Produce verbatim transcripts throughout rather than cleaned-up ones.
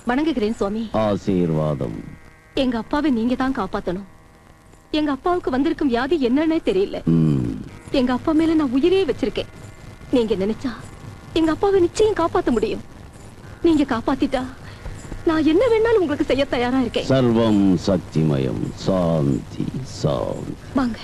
வணங்குகிறேன் சுவாமி. ஆசீர்வாதம். எங்க அப்பாவை நீங்க தான் காப்பாத்தணும். எங்க அப்பாவுக்கு வந்திருக்கும் வியாதி என்னன்னே தெரியல. எங்க அப்பா மேல நான் உயிரே வச்சிருக்கேன். நீங்க நினைச்சா எங்க அப்பாவை நிச்சயம் காப்பாத்த முடியும். நீங்க காப்பாத்திட்டா நான் என்ன வேணாலும் உங்களுக்கு செய்ய தயாரா இருக்கேன். சர்வம் சக்திமயம். சாந்தி சாந்தி. வாங்க.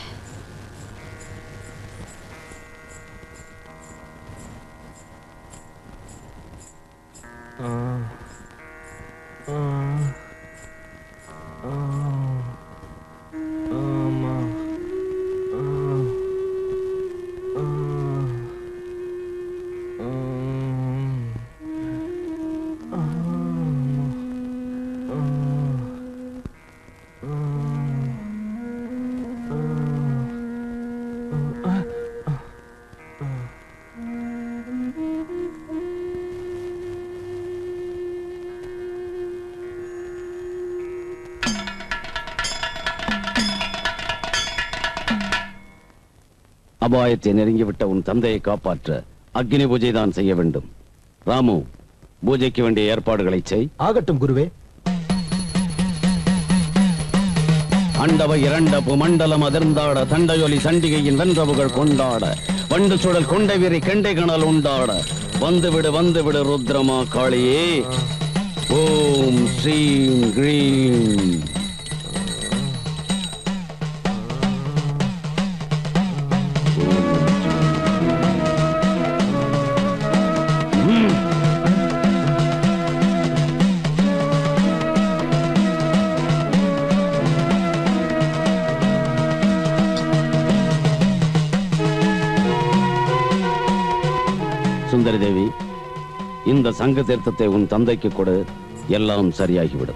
அபாயத்தை நெருங்கிவிட்ட உன் தந்தையை காப்பாற்ற அக்னி பூஜை தான் செய்ய வேண்டும். ராமு, பூஜைக்கு வேண்டிய ஏற்பாடுகளை செய். ஆகட்டும் குருவே. அண்டவ இரண்டபு மண்டலம் அதிர்ந்தாட தண்டையொலி சண்டிகையின் வென்றவுகள் கொண்டாட வண்டு சுடல் கொண்டை வீரி கெண்டை கணல் உண்டாட வந்துவிடு வந்துவிடு ருத்ரமா காளியே. ஓம் ஸ்ரீம் கிரீம். சுந்தரி தேவி, இந்த சங்க தீர்த்தத்தை உன் தந்தைக்கு கொடு. எல்லாம் சரியாகிவிடும்.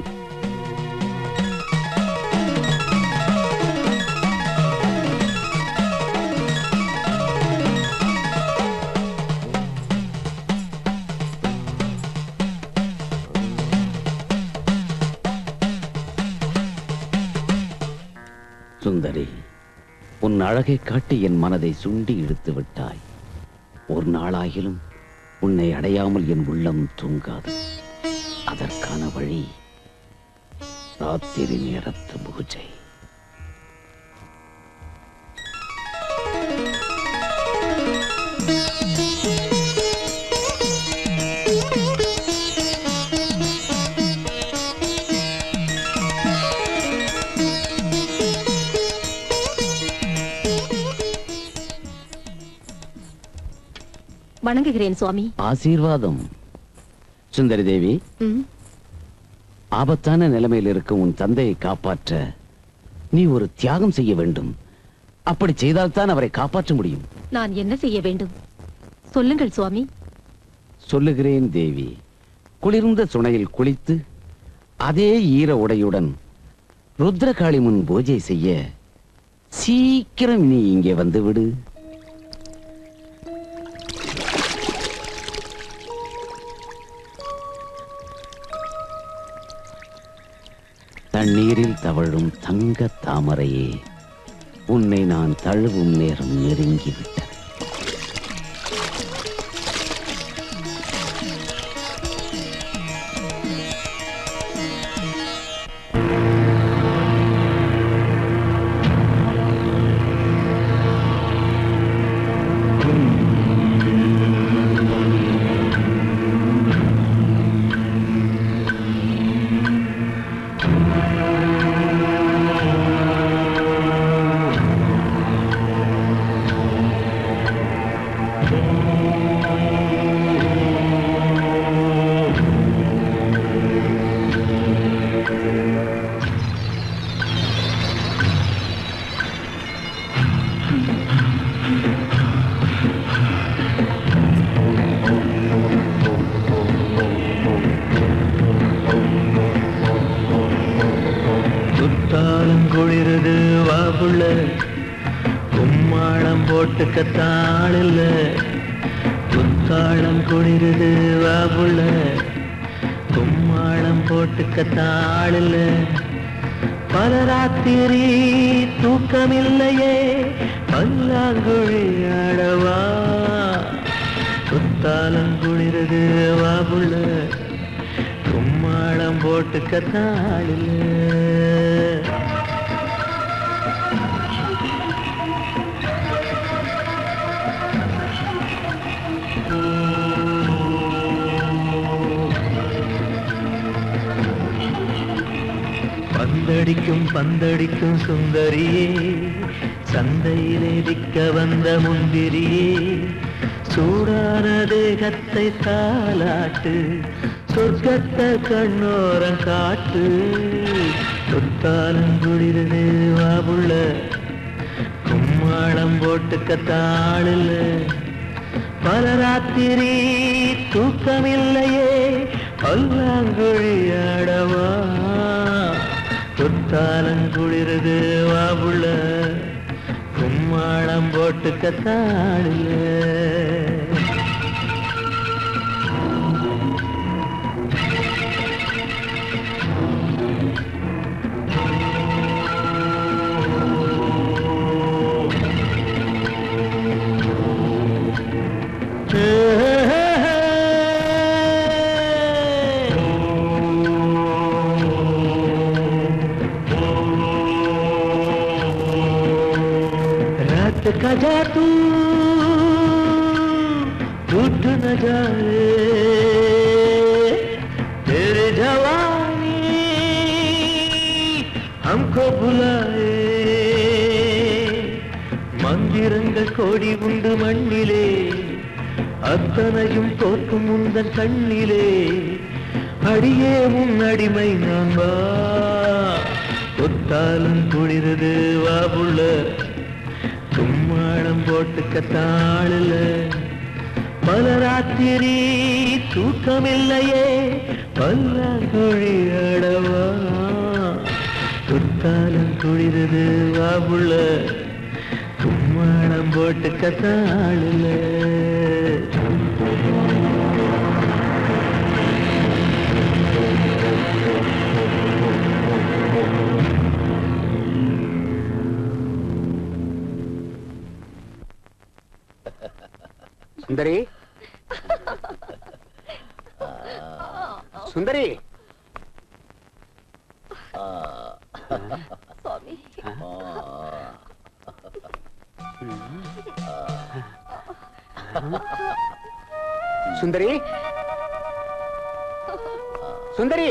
சுந்தரி, உன் அழகை காட்டி என் மனதை சுண்டி இழுத்து விட்டாய். ஒரு நாளாகிலும் உன்னை அடையாமல் என் உள்ளம் தூங்காது. அதற்கான வழி ராத்திரி நேரத்து பூஜை. வணங்குகிறேன் சுவாமி. ஆசீர்வாதம். சுந்தரி தேவி, ஆபத்தான நிலைமையில் இருக்கும் உன் தந்தையை காப்பாற்ற நீ ஒரு தியாகம் செய்ய வேண்டும். அப்படி செய்தால்தான் அவரை காப்பாற்ற முடியும். நான் என்ன செய்ய வேண்டும் சொல்லுங்கள் சுவாமி. சொல்லுகிறேன் தேவி. குளிர்ந்த சுனையில் குளித்து அதே ஈர உடையுடன் ருத்ரகாளி முன் பூஜை செய்ய சீக்கிரம் நீ இங்கே வந்து விடு. தண்ணீரில் தவழும் தங்க தாமரையே, உன்னை நான் தழுவும் நேரம் நெருங்கிவிட்டது. குளிருது வாபுள்ள கும்மாளம் போட்டுக்கத்தாளில்ல. குத்தாளம் குளிருது வாபுள்ள கும்மாளம் போட்டுக்கத்தாளில்ல. பல ராத்திரி தூக்கமில்லையே பல்லாங்குழி ஆடவா. குத்தாளம் குளிருது வாபுள்ள கும்மாளம் போட்டுக்கத்தாள் பந்தடிக்கும் பந்தடிக்கும் சுந்தரியே சந்தையிலே விற்க வந்த முந்திரியே சூடான தேகத்தை தாலாட்டு சொர்க்கத்தை கண்ணோரம் காட்டு தொத்தாலங்குளிரது வாபுள்ள கும்மாளம் போட்டுக்கத்தாள் பல ராத்திரி தூக்கமில்லையே பல்லாங்குழியாடவா தொத்தாலங்குளிரது வாபுள்ள கும்மாளம் போட்டுக்கத்தாள் का जादू टूट न जाए तेरे जवानी हमको बुलाए மந்திரங்கள் கோடி உண்டு மண்ணிலே அத்தனையும் தோற்கும் உந்தன் கண்ணிலே அடியே உன் அடிமை நான் வா ஒத்தாலும் குளிரது வாபுள்ள கும்மாளம் போட்டுக்கத்தாள் பல ராத்திரி தூக்கமில்லையே பல்லாங்குழியாடவா தொத்தாலும் குளிரது வாபுள்ள கும்மாளம் போட்டுக்கத்தாள் சுந்தரி சுந்தரி சுவாமி சுந்தரி சுந்தரி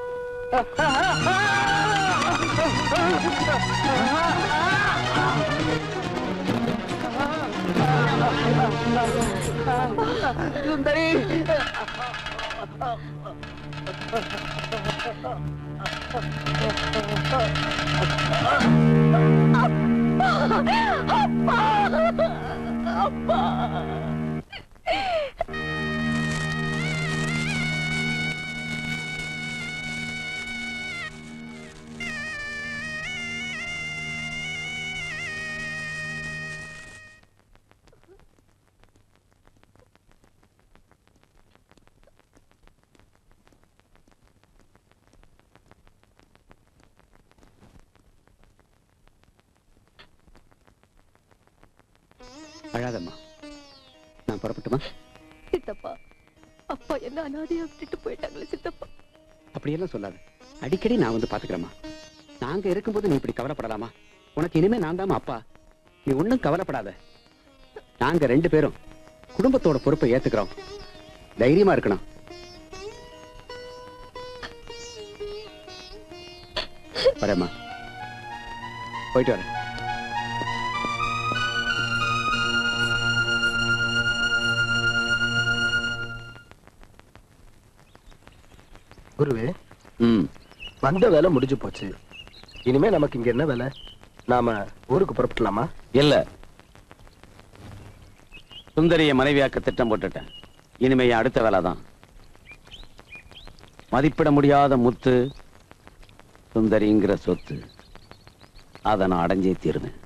சுந்தரி அப்பா அப்பா அழாதம்மா, நான் புறப்பட்டுமா? சித்தப்பா, அப்பா என்ன அனாதையா விட்டுட்டு போயிட்டாங்களே சித்தப்பா. அப்படியெல்லாம் சொல்லாது. அடிக்கடி நான் வந்து பாத்துக்கிறேம்மா. நாங்க இருக்கும்போது நீ இப்படி கவலைப்படலாமா? உனக்கு இனிமே நான் தாமா அப்பா. நீ ஒண்ணும் கவலைப்படாத. நாங்க ரெண்டு பேரும் குடும்பத்தோட பொறுப்பை ஏத்துக்கிறோம். தைரியமா இருக்கணும். வரேம்மா, போயிட்டு வரேன். குருவே, ம் வந்த வேலை முடிஞ்சு போச்சு. இனிமே நமக்கு இங்க என்ன வேலை? நாம ஊருக்கு புறப்படலாமா? இல்ல, சுந்தரிய மனைவியாக்க திட்டம் போட்டுட்டேன். இனிமே அடுத்த வேலை தான். மதிப்பிட முடியாத முத்து சுந்தரிங்கிற சொத்து. அதை நான் அடைஞ்சே தீருவேன்.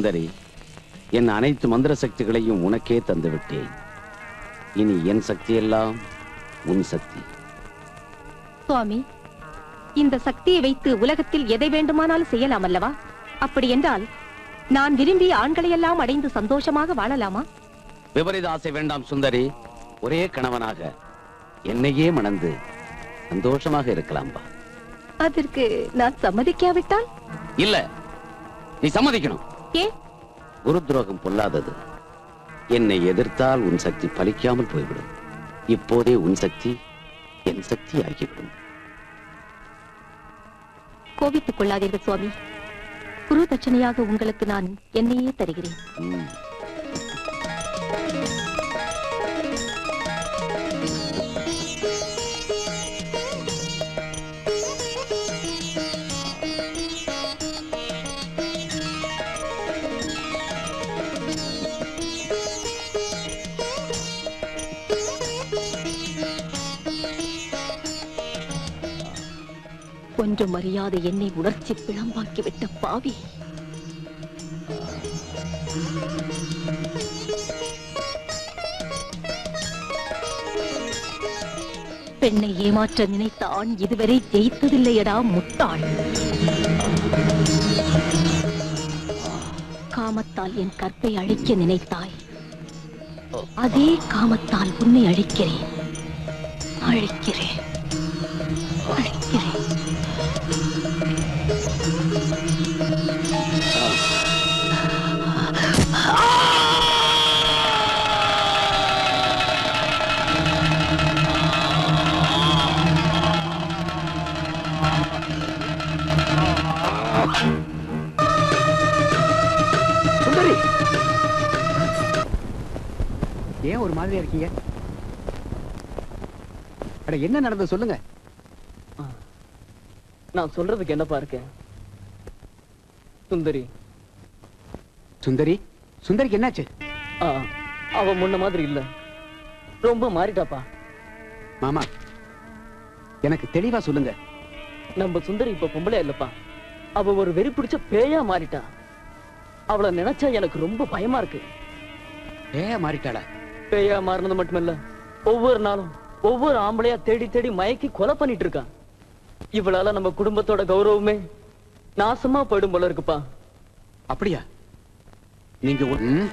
சுந்தரி, என் அனைத்து மந்திர சக்திகளையும் உனக்கே தந்து விட்டேன். இனி என் சக்தி எல்லாம் உன் சக்தி. சுவாமி, இந்த சக்தியை வைத்து உலகத்தில் எதை வேண்டுமானாலும் செய்யலாம் அல்லவா? அப்படி என்றால் நான் விரும்பிய ஆண்களை எல்லாம் அடைந்து சந்தோஷமாக வாழலாமா? விபரீத ஆசை வேண்டாம் சுந்தரி. ஒரே கணவனாக என்னையே மணந்து சந்தோஷமாக இருக்கலாம். அதற்கு நான் சம்மதிக்காவிட்டால்? இல்ல, நீ சம்மதிக்கணும். ஏன்? குரு துரோகம் பொல்லாதது. என்னை எதிர்த்தால் உன் சக்தி பலிக்காமல் போய்விடும். இப்போதே உன் சக்தி என் சக்தி ஆகிவிடும். கோபித்துக் கொள்ளாதீர்கள் சுவாமி. குரு தட்சணையாக உங்களுக்கு நான் என்னையே தருகிறேன். ம். ஒன்று மரியாதை என்னை உணர்ச்சி பிளம்பாக்கிவிட்ட பாவி. பெண்ணை ஏமாற்ற நினைத்த ஆண் இதுவரை ஜெயித்ததில்லையடா முட்டாள். காமத்தால் என் கற்பை அழிக்க நினைத்தாய். அதே காமத்தால் உன்னை அழிக்கிறேன் அழிக்கிறேன் அழிக்கிறேன். சுந்தரி, ஏன் ஒரு மாதிரியா இருக்கீங்க? அட, என்ன நடந்தது சொல்லுங்க. நான் சொல்றதுக்கு என்னப்பா இருக்கேன்? சுந்தரி சுந்தரி சுந்தரிக்கு என்னாச்சு? ஆ, அவ முன்ன மாதிரி இல்ல, ரொம்ப மாறிட்டாப்பா. மாமா, எனக்கு தெளிவா சொல்லுங்க. நம்ம சுந்தரி இப்ப பொம்பளையா இல்லப்பா, அவ ஒரு வெறி பிடிச்ச பேயா மாறிட்டா. அவளை நினைச்சா எனக்கு ரொம்ப பயமா இருக்கு. பேயா மாறிட்டாளா? பேயா மாறினது மட்டுமில்ல, ஒவ்வொரு நாளும் ஒவ்வொரு ஆம்பளையா தேடி தேடி மயக்கி கொலை பண்ணிட்டு இருக்கான். இவளால நம்ம குடும்பத்தோட கௌரவமே நாசமா போயிடும் போல இருக்குப்பா. அப்படியா? நீங்க ஒரு- ம்.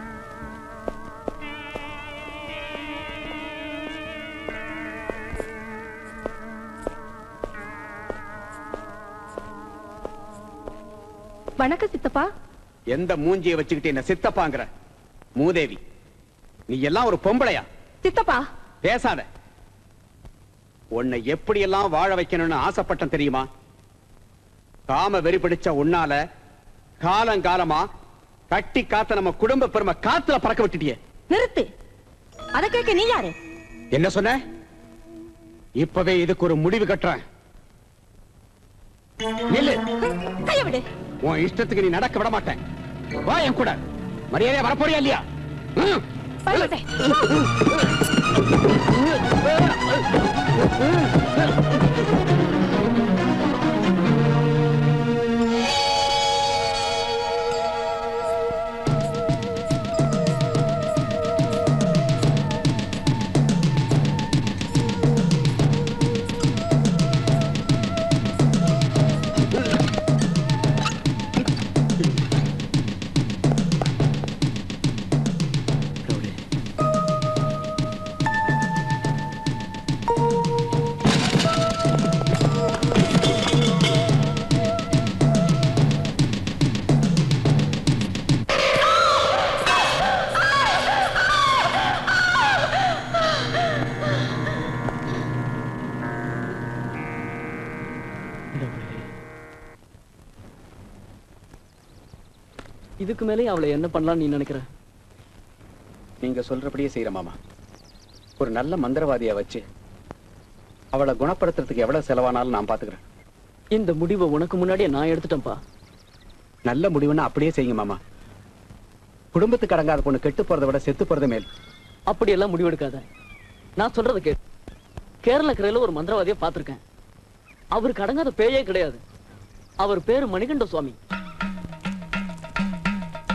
வணக்கம் சித்தப்பா. எந்த மூஞ்சியை வச்சுக்கிட்டு என்ன சித்தப்பாங்கிற? மூதேவி, நீ எல்லாம் ஒரு பொம்பளையா? சித்தப்பா, பேசாத. உன்னை எப்படி எல்லாம் வாழ வைக்கணும்னு ஆசைப்பட்டேன் தெரியுமா? காம வெறி பிடிச்ச உன்னால காலங்காலமா கட்டி காத்த நம்ம குடும்ப பெருமை காத்துல பறக்க விட்டுட்டியே. நிறுத்து. அத கேட்க நீ யாரு? என்ன சொன்ன? இப்பவே இதுக்கு ஒரு முடிவு கட்டுறேன். நில்லு. கைய விடு. உன் இஷ்டத்துக்கு நீ நடக்க விட மாட்டேன். வா என் கூட. மரியாதையா வரப்போறியா இல்லையா? ம். பயப்பட்டேன். இதுக்கு மேலே அவளை என்ன பண்ணலாம் நீ நினைக்கிற? நீங்க சொல்றபடியே செய்யற மாமா. ஒரு நல்ல மந்திரவாதியா வச்சு அவளை குணப்படுத்துறதுக்கு எவ்வளவு செலவானாலும் நான் பாத்துக்கிறேன். இந்த முடிவை உனக்கு முன்னாடியே நான் எடுத்துட்டேன்ப்பா. நல்ல முடிவுன்னா அப்படியே செய்யுங்க மாமா. குடும்பத்துக்கு அடங்காத பொண்ணு கெட்டு போறதை விட செத்து போறதை மேல். அப்படி எல்லாம் முடிவெடுக்காத. நான் சொல்றதை கேளு. கேரள கரையில ஒரு மந்திரவாதியை பார்த்திருக்கேன். அவருக்கு அடங்காத பேயே கிடையாது. அவர் பேரு மணிகண்ட சுவாமி.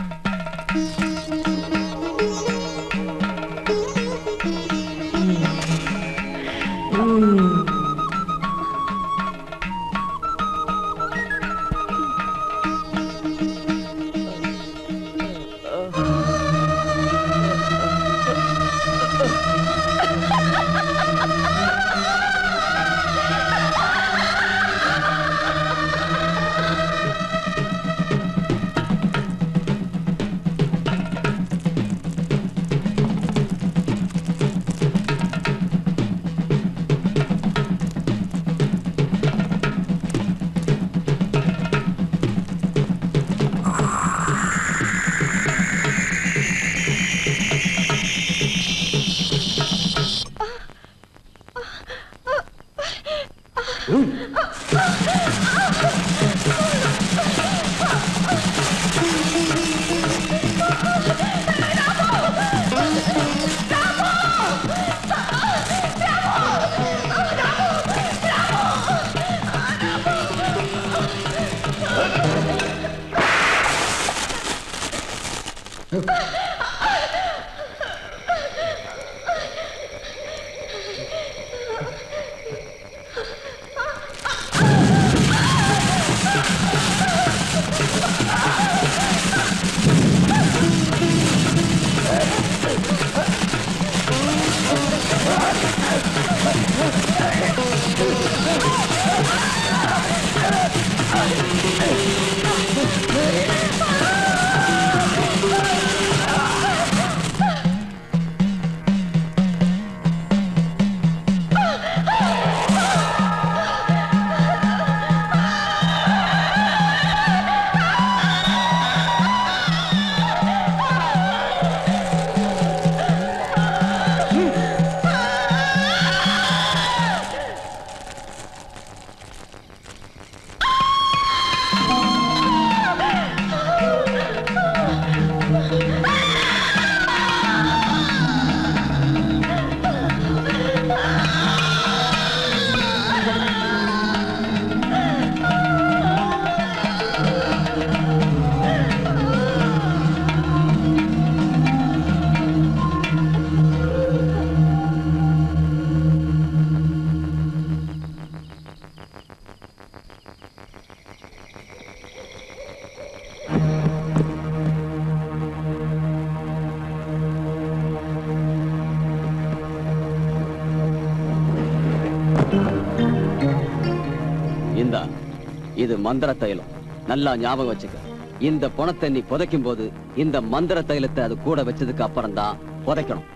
இது மந்திர தைலம். நல்லா ஞாபகம் வச்சுக்க. இந்த பணத்தை நீ புதைக்கும் போது இந்த மந்திர தைலத்தை அது கூட வச்சதுக்கு அப்புறம் தான் புதைக்கணும்.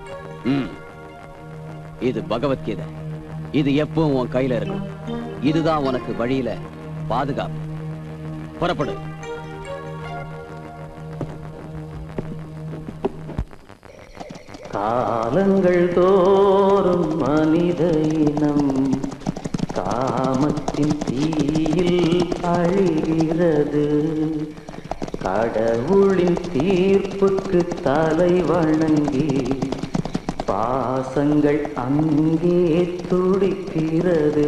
ம். இது பகவத்கீதை. இது எப்பவும் உன் கையில இருக்கும். இதுதான் உனக்கு வழியில பாதுகாப்பு. புறப்படு. காலங்கள் தோறும் மனித இனம் காமத்தின் தீயில் அழிகிறது. கடவுளின் தீர்ப்புக்கு தலை வணங்கி பாசங்கள் அங்கே துடிக்கிறது.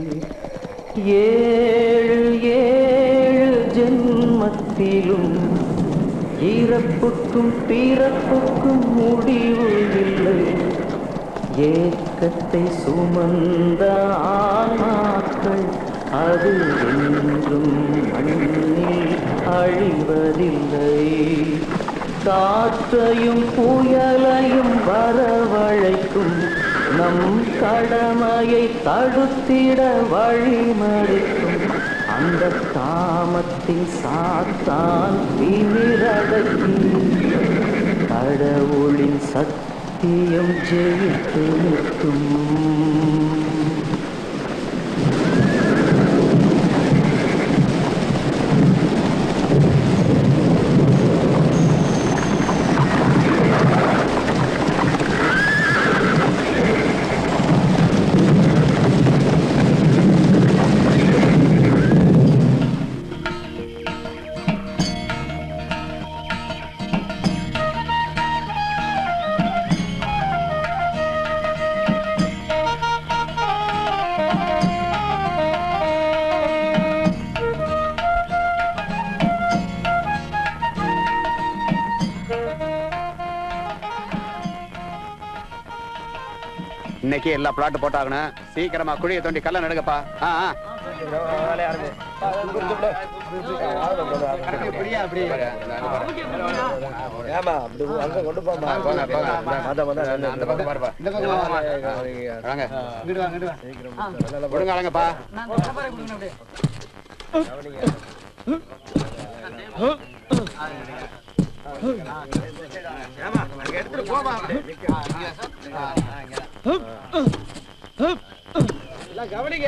ஏழு ஏழு ஜென்மத்திலும் இறப்புக்கும் பிறப்புக்கும் முடிவு இல்லை. ஏக்கத்தை சுமந்த ஆன்மாக்கள் அது என்றும் மண்ணில் அழிவதில்லை. காற்றையும் புயலையும் வரவழைக்கும் நம் கடமையை தடுத்திட வழிமறிக்கும் அந்த காமத்தின் சாத்தான் திமிரடக்கி கடவுளின் சத்தியம் ஜெயித்து நிற்கும். இன்னைக்கு எல்லா பிளாட் போட்டாகணும். சீக்கிரமா குழியை தோண்டி கல்ல நடுங்கப்பா. கொடுங்கப்பா. எடுத்துட்டு போவா. கவனிங்க.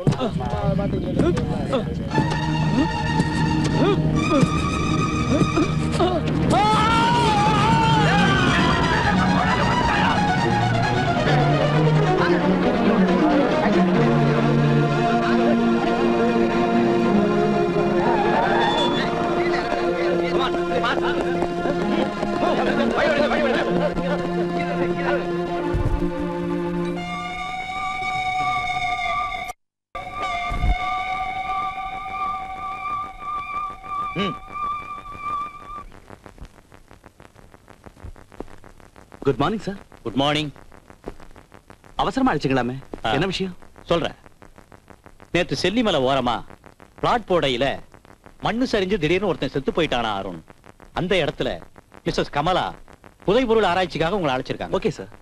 Good morning sir. Good morning. அவசரமா அடிச்சுக்கலாமே, என்ன விஷயம்? சொல்றேன். நேத்து செல்லிமலை ஓரமா பிளாட் போடையில மண்ணு சரிஞ்சு திடீர்னு ஒருத்தன் செத்து போயிட்டானா அருண். அந்த இடத்துல மிஸ்ஸஸ் கமலா புதைபொருள் ஆராய்ச்சிக்காக உங்களை அழைச்சிருக்காங்க. Okay sir.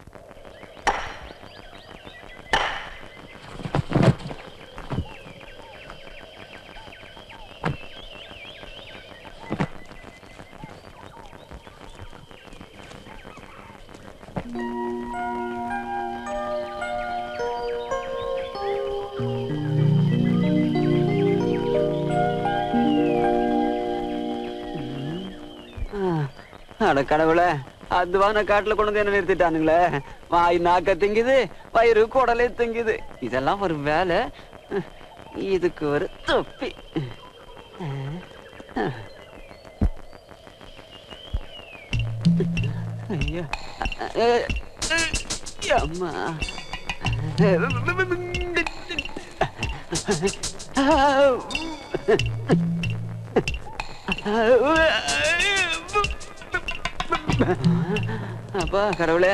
அட கடவுளே, அதுவான காட்டுல கொண்டு வந்து என்ன நிறுத்திட்டானுங்களே. வாய் நாக்க திங்குது, வயிறு குடலே திங்குது. இதெல்லாம் ஒரு வேலை, இதுக்கு ஒரு தொப்பி. ஐயா அம்மா. அப்பா கடவுளே.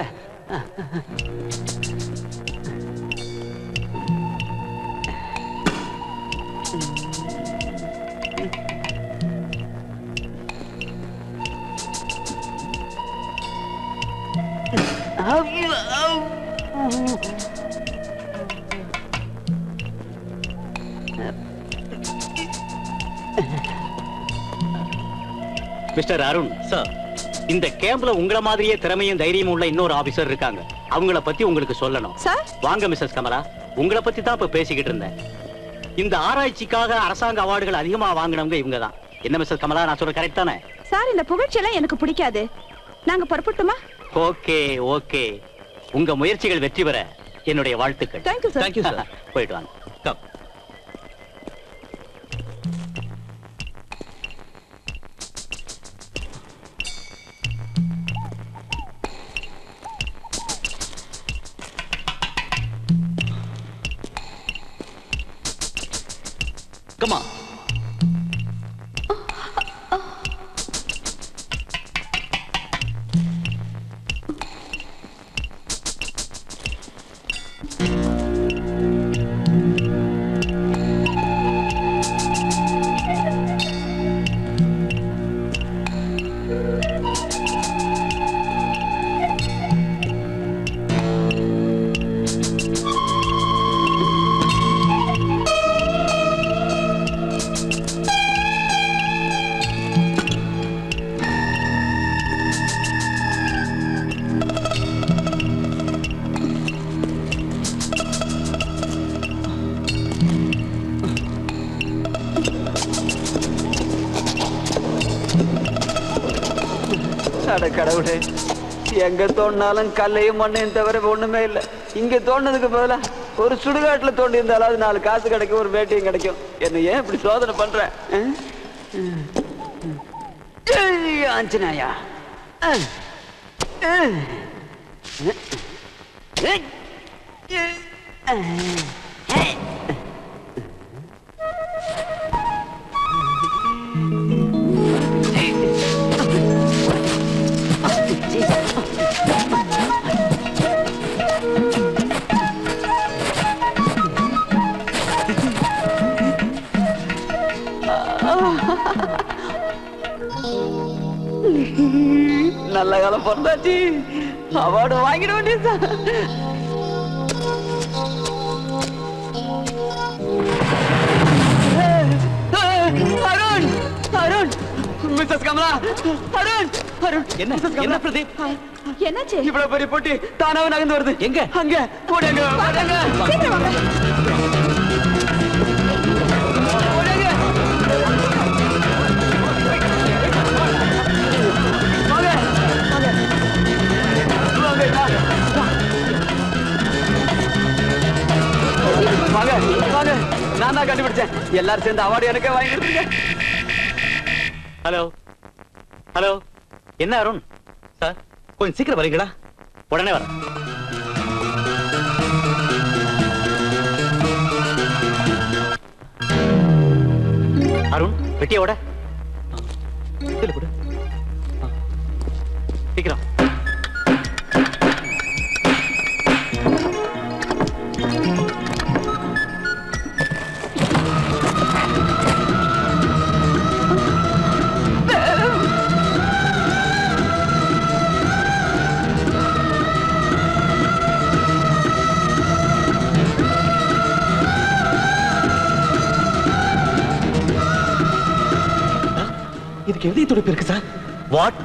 மிஸ்டர் அருண் சார், இந்த கேம்ப்ல உங்கள மாதிரியே திறமையும் தைரியமும் உள்ள இன்னொரு ஆபீசர் இருக்காங்க. அவங்கள பத்தி உங்களுக்கு சொல்லணும். வாங்க மிஸ்ஸஸ் கமலா, உங்கள பத்தி தான் இப்ப பேசிக்கிட்டு இருந்தேன். இந்த ஆராய்ச்சிக்காக அரசாங்க அவார்டுகள் அதிகமா வாங்கினவங்க இவங்க தான். என்ன மிஸ்ஸஸ் கமலா, நான் சொல்ற கரெக்ட் தானே? சார், இந்த புகழ்ச்சி எல்லாம் எனக்கு பிடிக்காது. நாங்க புறப்பட்டுமா? ஓகே ஓகே, உங்க முயற்சிகள் வெற்றி பெற என்னுடைய வாழ்த்துக்கள். Thank you sir. Thank you sir. போயிட்டு வாங்க. கம். Come on. கடவுளே, எங்க தோண்டினாலும் கல்லையும் மண்ணையும் தவிர ஒண்ணுமே இல்லை. இங்க தோண்டதுக்கு பதிலா ஒரு சுடுகாட்டுல தோண்டி இருந்தாலும் அது நாலு காசு கிடைக்கும், ஒரு வேட்டையும் கிடைக்கும். என்ன ஏன் இப்படி சோதனை பண்ற? ஆஞ்சனாயா, நல்ல காலம் பிறந்தாச்சு, அவார்டு வாங்கிட வேண்டியதுதான். அருண், அருண், மிஸ்ஸஸ் கமலா, அருண், அருண், என்ன என்ன பிரதீப், என்னாச்சு? இவ்வளவு பெரிய போட்டி தானாவே நகர்ந்து வருது. எங்க? அங்க ஓடுங்க, ஓடுங்க, சீக்கிரம் வாங்க. ஓடுங்க. வாங்க, வாங்க. வாங்க, வாங்க, வாங்க. நான் தான் கண்டுபிடிச்சேன். எல்லாரும் சேர்ந்து அவார்டு எனக்கு வாங்கி கொடுத்துங்க. ஹலோ ஹலோ, என்ன அருண் சார், கொஞ்சம் சீக்கிரம் வரீங்களா? உடனே வரேன். அருண், பெட்டியோட கொடு, சீக்கிரம். இதுக்கு எதிரி துடிப்பு இருக்கு சார். வாட்?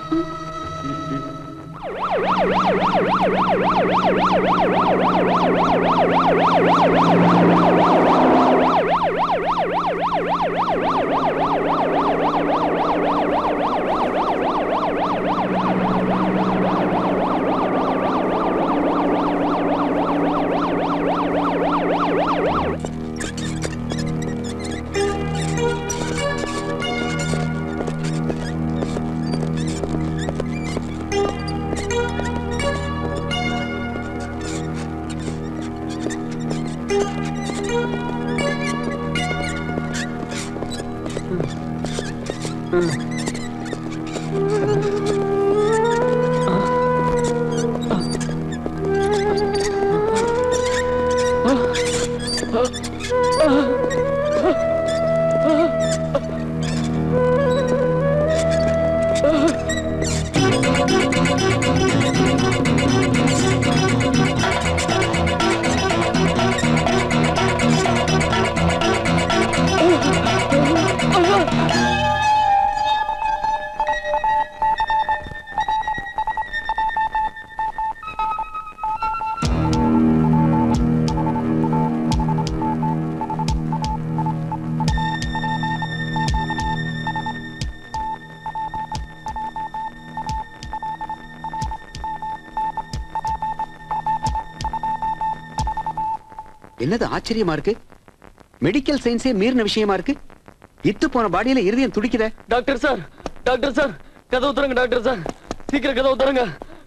என்னது ஆச்சரியமா இருக்கு? மெடிக்கல் சயின்ஸே மீறின விஷயமா இருக்கு. இத்து போன பாடியில இருதயம் துடிக்குதே. டாக்டர் சார், டாக்டர் சார், கதவு திறங்க டாக்டர் சார், சீக்கிரம் கதவு திறங்க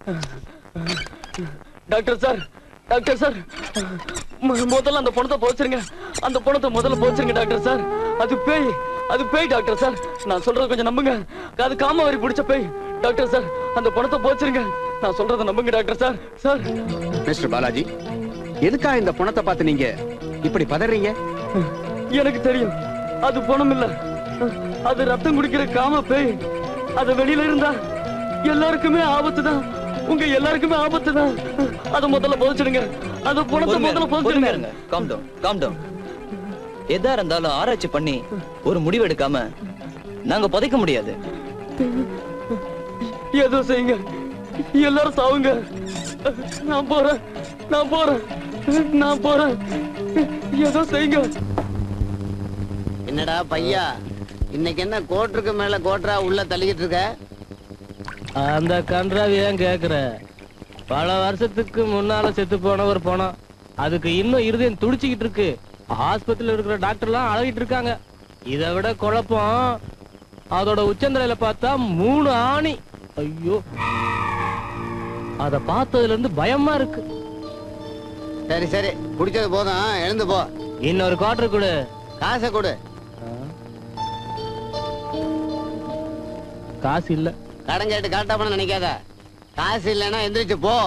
டாக்டர் சார், டாக்டர் சார், முதல்ல அந்த பணத்தை போச்சிருங்க, அந்த பணத்தை முதல்ல போச்சிருங்க டாக்டர் சார். அது பேய், அது பேய் டாக்டர் சார், நான் சொல்றது கொஞ்சம் நம்புங்க. அது காமவரி பிடிச்ச பேய் டாக்டர் சார். அந்த பணத்தை போச்சிருங்க, நான் சொல்றத நம்புங்க doctor sir. Sir mister Balaji, எதுக்கா இந்த பணத்தை பார்த்து நீங்க இப்படி பதறீங்க? எனக்கு தெரியும், அது பணம் இல்ல, அது ரத்தம் குடிக்கிற காம பேய். அது வெளியில இருந்தா எல்லாருக்குமே ஆபத்து தான், உங்க எல்லாருக்குமே ஆபத்து தான். அத முதல்ல போதிச்சிடுங்க, அது பணத்தை முதல்ல போதிச்சிடுங்க. Calm down, calm down. எதா இருந்தாலும் ஆராய்ச்சி பண்ணி ஒரு முடிவு எடுக்காம நாங்க புதைக்க முடியாது. ஏதோ செய்யுங்க, எல்லாரும் சாவுங்க. நான் போறேன், நான் போறேன், நான் போறேன். ஏதோ செய்யுங்க. என்னடா பையா, இன்னைக்கு என்ன கோட்டருக்கு மேல கோட்டரா உள்ள தள்ளிக்கிட்டு இருக்க? அந்த கன்றாவி ஏன் கேக்குற? பல வருஷத்துக்கு முன்னால செத்து போன ஒரு பணம், அதுக்கு இன்னும் இருதயம் துடிச்சுக்கிட்டு இருக்கு. ஆஸ்பத்திரியில இருக்கிற டாக்டர் எல்லாம் அழகிட்டு இருக்காங்க. இதை விட குழப்பம், அதோட உச்சந்தலையில பார்த்தா மூணு ஆணி. ஐயோ, அத பார்த்ததுல இருந்து பயமா இருக்கு. சரி சரி, குடிச்சது போதும், எழுந்து போ. இன்னொரு குவார்டர் கொடு. காசை கொடு. காசு இல்ல. கடன் கேட்டு காட்டாம நினைக்காத. காசு இல்லைன்னா எந்திரிச்சு போ.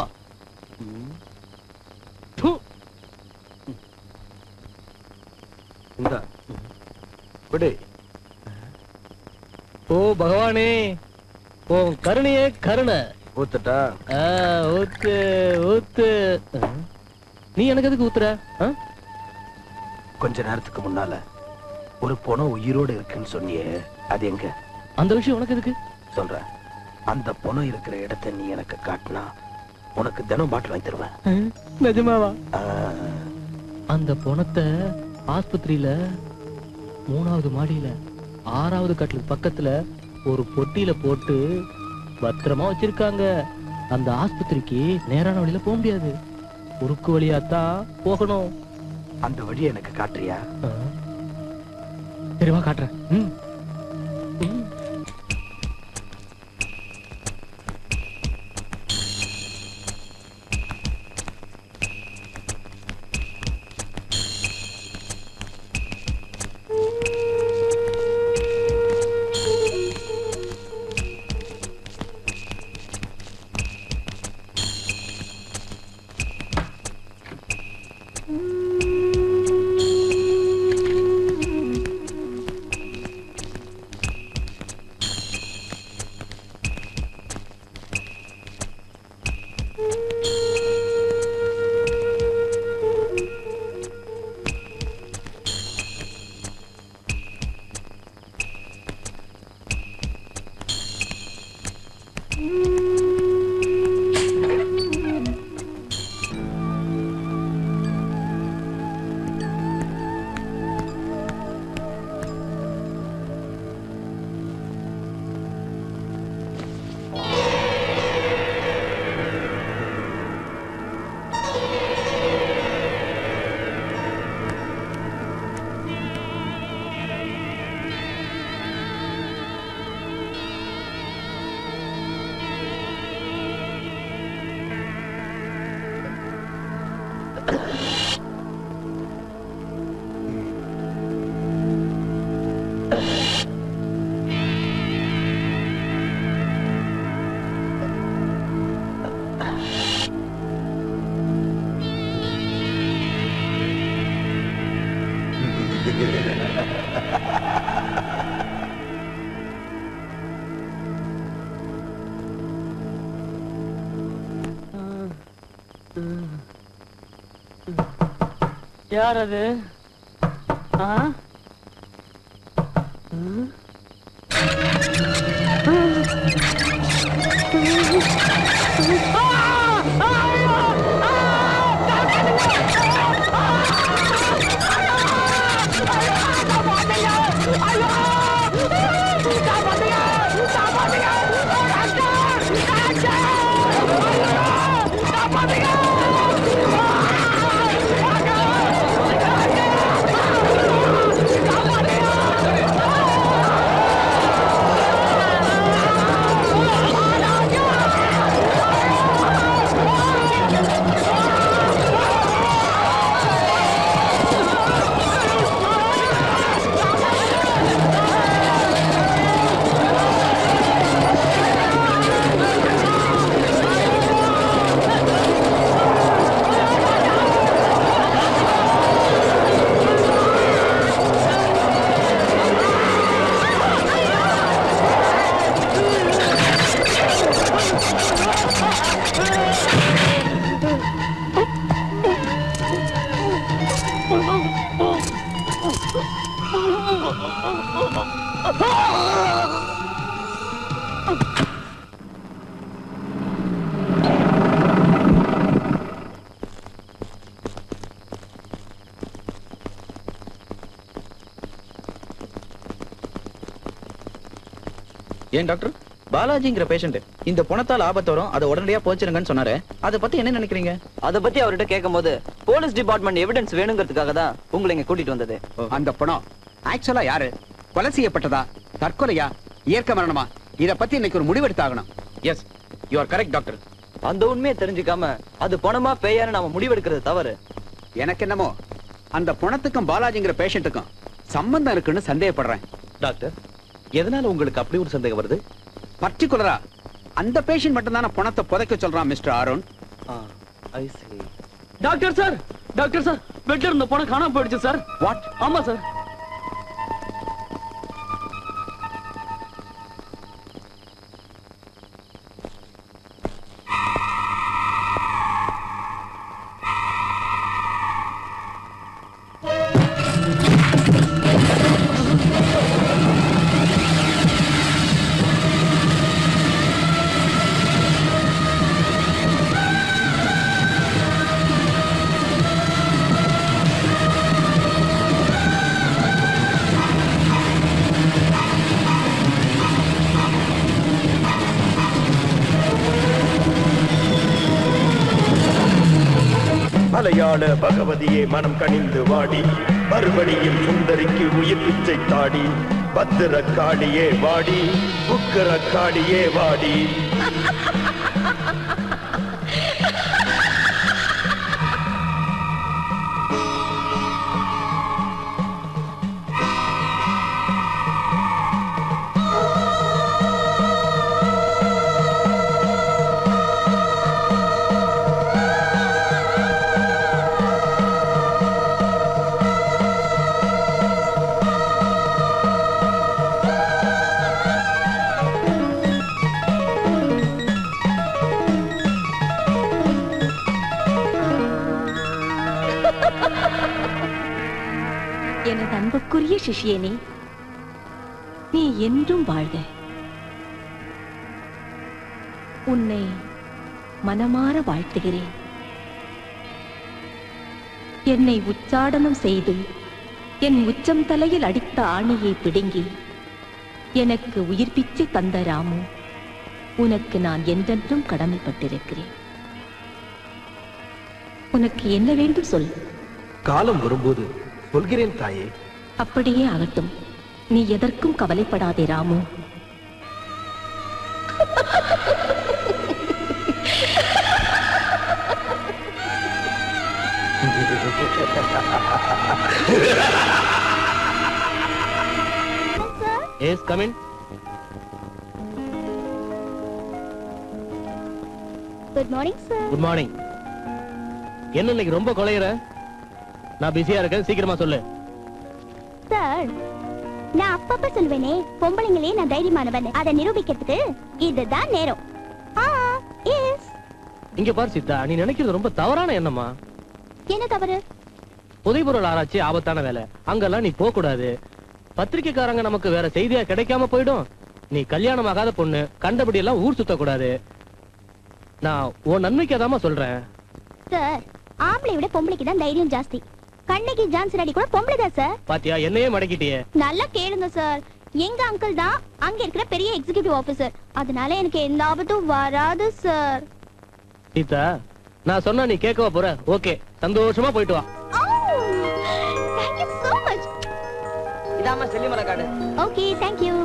ஓ பகவானே, உன் கருணையே கருணை. ஊத்துட்டா? ஊத்து ஊத்து. நீ எனக்கு எதுக்கு ஊத்துற? கொஞ்ச நேரத்துக்கு முன்னால ஒரு பொணம் உயிரோடு இருக்குன்னு சொன்னியே, அது எங்க? அந்த விஷயம் உனக்கு எதுக்கு? சொல்ற. அந்த பொணம் இருக்கிற இடத்தை நீ எனக்கு காட்டினா உனக்கு தினம் பாட்டில் வாங்கி தருவேன். நிஜமாவா? அந்த பொணத்தை ஆஸ்பத்திரியில மூணாவது மாடியில ஆறாவது கட்டிலுக்கு பக்கத்துல ஒரு பொட்டியில போட்டு பத்திரமா வச்சிருக்காங்க. அந்த ஆஸ்பத்திரிக்கு நேரான வழியில போக முடியாது, குறுக்கு வழியாத்தான் போகணும். அந்த வழியை எனக்கு காட்டுறியா? சரிவா காட்டுறேன். ம். ம். யார் அது? ஏன் டாக்டர், பாலாஜிங்கிற பேஷண்ட் இந்த பணத்தால் ஆபத்து வரும், அதை உடனடியா போச்சிருங்கன்னு சொன்னாரு. அதை பத்தி என்ன நினைக்கிறீங்க? அதை பத்தி அவர்கிட்ட கேட்கும் போது போலீஸ் டிபார்ட்மெண்ட் எவிடன்ஸ் வேணுங்கிறதுக்காக தான் உங்களை இங்க கூட்டிட்டு வந்தது. அந்த பணம் ஆக்சுவலா யாரு? கொலை செய்யப்பட்டதா, தற்கொலையா, இயற்கை மரணமா? இத பத்தி இன்னைக்கு ஒரு முடிவெடுத்தாகணும். Yes, you are correct doctor. அந்த உண்மையை தெரிஞ்சுக்காம அது பணமா பேயான்னு நாம முடிவெடுக்கிறது தவறு. எனக்கு என்னமோ அந்த பணத்துக்கும் பாலாஜிங்கிற பேஷண்ட்டுக்கும் சம்பந்தம் இருக்குன்னு சந்தேகப்படுறேன். டாக்டர், எதனால உங்களுக்கு அப்படி ஒரு சந்தேகம் வருது? பர்டிகுலரா அந்த பேஷண்ட் மட்டும் தான பணத்தை புதைக்க சொல்றான் mister Arun. Doctor sir, doctor sir, பெட்ல இருந்த பணம் காணாம போயிடுச்சு சார். வாட்? ஆமா சார். விளையாட பகவதியே மனம் கனிந்து வாடி மறுபடியும் சுந்தரிக்கு உயிர் பிச்சை தாடி பத்திர காளியே வாடி உக்கர காளியே வாடி. எனது அன்புக்குரிய சிஷியனே, நீ என்றும் வாழ்க. உன்னை மனமாற வாழ்த்துகிறேன். என்னை உச்சாடனம் செய்து என் உச்சம் தலையில் அடித்த ஆணியை பிடுங்கி எனக்கு உயிர் பிச்சை தந்த ராமு, உனக்கு நான் என்றென்றும் கடமைப்பட்டிருக்கிறேன். உனக்கு என்ன வேண்டும் சொல். காலம் வரும்போது சொல்கிறேன் தாயே. அப்படியே ஆகட்டும். நீ எதற்கும் கவலைப்படாதே Ramu. Yes, come in. Good morning, sir. Good morning. என்ன இன்னைக்கு ரொம்ப கொலையற? நான் பிஸியா இருக்கேன், சீக்கிரமா சொல்லு. சார், நான் அப்பப்ப சொல்வேனே பொம்பளைங்களே நான் தைரியமானவன். அதை நிரூபிக்கிறதுக்கு இதுதான் நேரம். Ah, yes. இங்க பாரு சீதா, நீ நினைக்கிறது ரொம்ப தவறான எண்ணமா. என்ன தவறு? புதைபொருள் ஆராய்ச்சி ஆபத்தான வேலை, அங்கெல்லாம் நீ போக கூடாது. பத்திரிக்கைக்காரங்க நமக்கு வேற செய்தியா கிடைக்காம போயிடும். நீ கல்யாணம் ஆகாத பொண்ணு, கண்டபடி எல்லாம் ஊர் சுத்த கூடாது. நான் உன் நன்மைக்காதாமா சொல்றேன். சார், ஆம்பளை விட பொம்பளைக்கு தான் தைரியம் ஜாஸ்தி. கண்ணகி ஜான்சன் அடி கூட பொம்பளை தான் சார். பாத்தியா, என்னையே மடக்கிட்டியே. நல்லா கேளுங்க சார். எங்க அங்கிள் தான் அங்க இருக்கிற பெரிய எக்ஸிகியூட்டிவ் ஆபீசர். அதனால எனக்கு எந்த ஆபத்தும் வராது சார். சீதா, நான் சொன்னா நீ கேட்கவா போற? ஓகே, சந்தோஷமா போயிட்டு வா. Thank you so much. இதாமா செல்லிமலை card. Okay, thank you.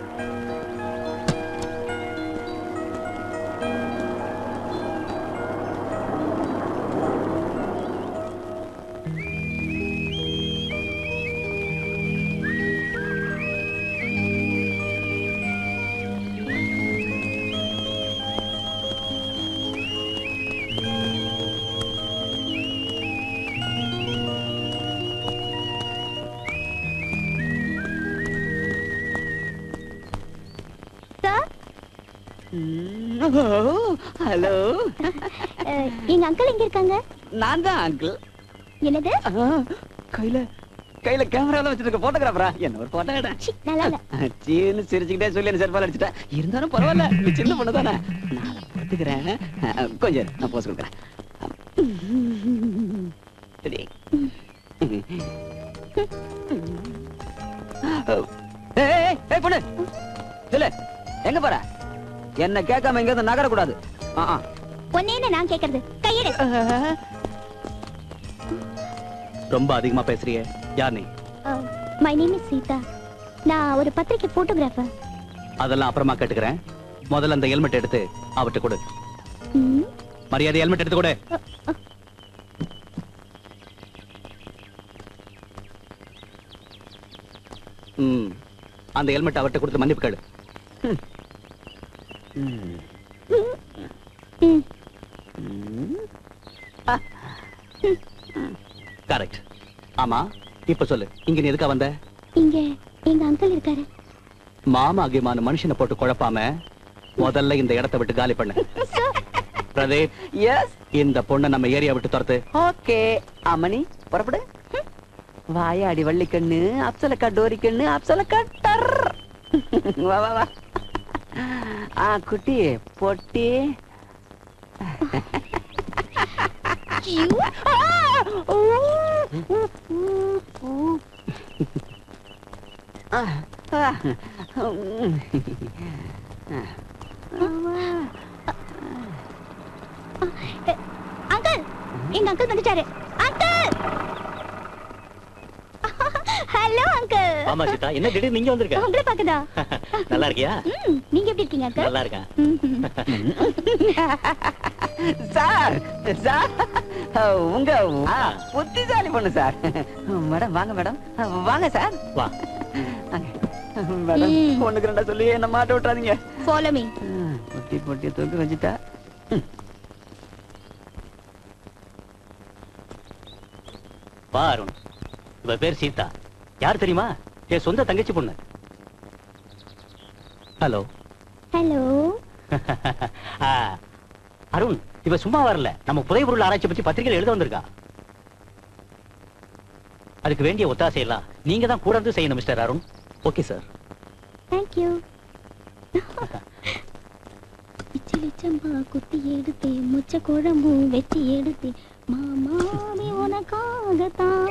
Hello. எங்க அங்கிள் எங்க இருக்காங்க? நான் தான் அங்கிள். என்னது? கையில கையில கேமரால வச்சிருக்க போட்டோகிராஃபரா? என்ன ஒரு போட்டோ எடு. நல்லா இல்ல. சீனு சிரிச்சுக்கிட்டே சொல்லி என்ன செருப்பால அடிச்சிட்டேன். இருந்தாலும் பரவாயில்ல, நீ சின்ன பொண்ணு தானே. நான் பொறுத்துக்கிறேன். கொஞ்சம் இரு, நான் போஸ் கொடுக்குறேன். ஏய் ஏய் பொண்ணு, இல்ல எங்க போற? என்ன கேட்காம எங்க இருந்து நகர கூடாது. ஒன்னே நான் கேக்குறது கையெடு. ரொம்ப அதிகமா பேசுறியே, யார் நீ? My name is Seetha. நான் ஒரு பத்திரிக்கை போட்டோகிராஃபர். அதெல்லாம் அப்புறமா கேட்டுக்கிறேன். முதல்ல அந்த ஹெல்மெட் எடுத்து அவர்கிட்ட கொடு. மரியாதை ஹெல்மெட் எடுத்து கொடு. ம், அந்த ஹெல்மெட் அவர்கிட்ட கொடுத்து மன்னிப்பு கேளு. கரெக்ட். ஆமா, இப்ப சொல்லு, இங்க நீ எதுக்கா வந்த? இங்க எங்க அங்கிள் இருக்காரு. மாமா அகிமான மனுஷனை போட்டு குழப்பாம முதல்ல இந்த இடத்தை விட்டு காலி பண்ணு. பிரதீப், எஸ், இந்த பொண்ணை நம்ம ஏரியா விட்டு துரத்து. ஓகே அம்மணி, புறப்படு. வாயாடி வள்ளிக்கண்ணு, அப்சலக்கா டோரி கண்ணு, அப்சலக்கா டர். வா வா வா. ஆ குட்டி பொட்டி. அங்கிள் எங்க அங்கிள் வந்துட்டாரு. Uncle hello uncle. ஆமா சீதா, என்ன திடீர்னு நீங்க வந்திருக்க? உங்களை பாக்கதா? நல்லா இருக்கியா? நீங்க எப்படி இருக்கீங்க அங்கிள்? நல்லா இருக்கேன். சார் சார் உங்க புத்திசாலி பொண்ணு சார். மேடம் வாங்க மேடம், வாங்க சார். வா மேடம், பொண்ணுக்கு ரெண்டா சொல்லி என்ன மாட்ட விட்டுறாதீங்க. Follow me. பொட்டி பொட்டியை தூக்கி வச்சுட்டா. வா அருண், இவ பேர் சீதா. யார் தெரியுமா? என் சொந்த தங்கச்சி பொண்ணு. Hello hello. அருண், இவ சும்மா வரல, நம்ம புதைபொருள் ஆராய்ச்சி பத்தி பத்திரிகையில் எழுத வந்திருக்கா. அதுக்கு வேண்டிய ஒத்தாசை எல்லாம் நீங்க தான் கூட இருந்து செய்யணும் mister Arun. Okay sir. Thank you. இச்சலிச்சம்பா குத்தி எடுத்து முச்ச குழம்பு வெட்டி எடுத்து மாமாவே உனக்காகத்தான்.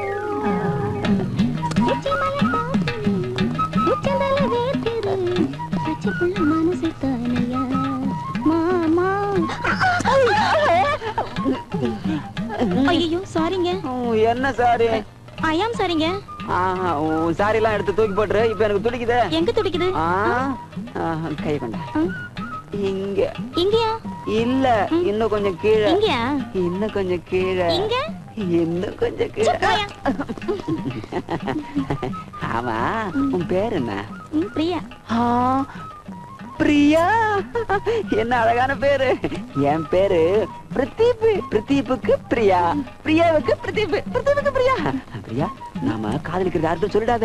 இச்சிமலை காத்து உச்சந்தல வேர்க்குது பச்சைக்குள்ள மனசு தானையா மாமா. ஐயோ சாரிங்க. என்ன சாரி? ஐ ஆம் சாரிங்க. சாரி எல்லாம் எடுத்து தூக்கி போட்டுரு. இப்ப எனக்கு துடிக்குது. எங்க துடிக்குது? கை கொண்டா. இங்க. இங்கயா? இல்ல, இன்னும் கொஞ்சம் கீழே. இங்கயா? இன்னும் கொஞ்சம் கீழே. இங்க? இன்னும் கொஞ்சம் கீழே. ஆமா, உன் பேர் என்ன? பிரியா. பிரியா, என்ன அழகான பேரு. என் பேரு பிரதீப். பிரதீப்புக்கு பிரியா, பிரியாவுக்கு பிரதீப், பிரதீப்புக்கு பிரியா. பிரியா, நாம காதலிக்கிறது யாருக்கும் சொல்லிடாத.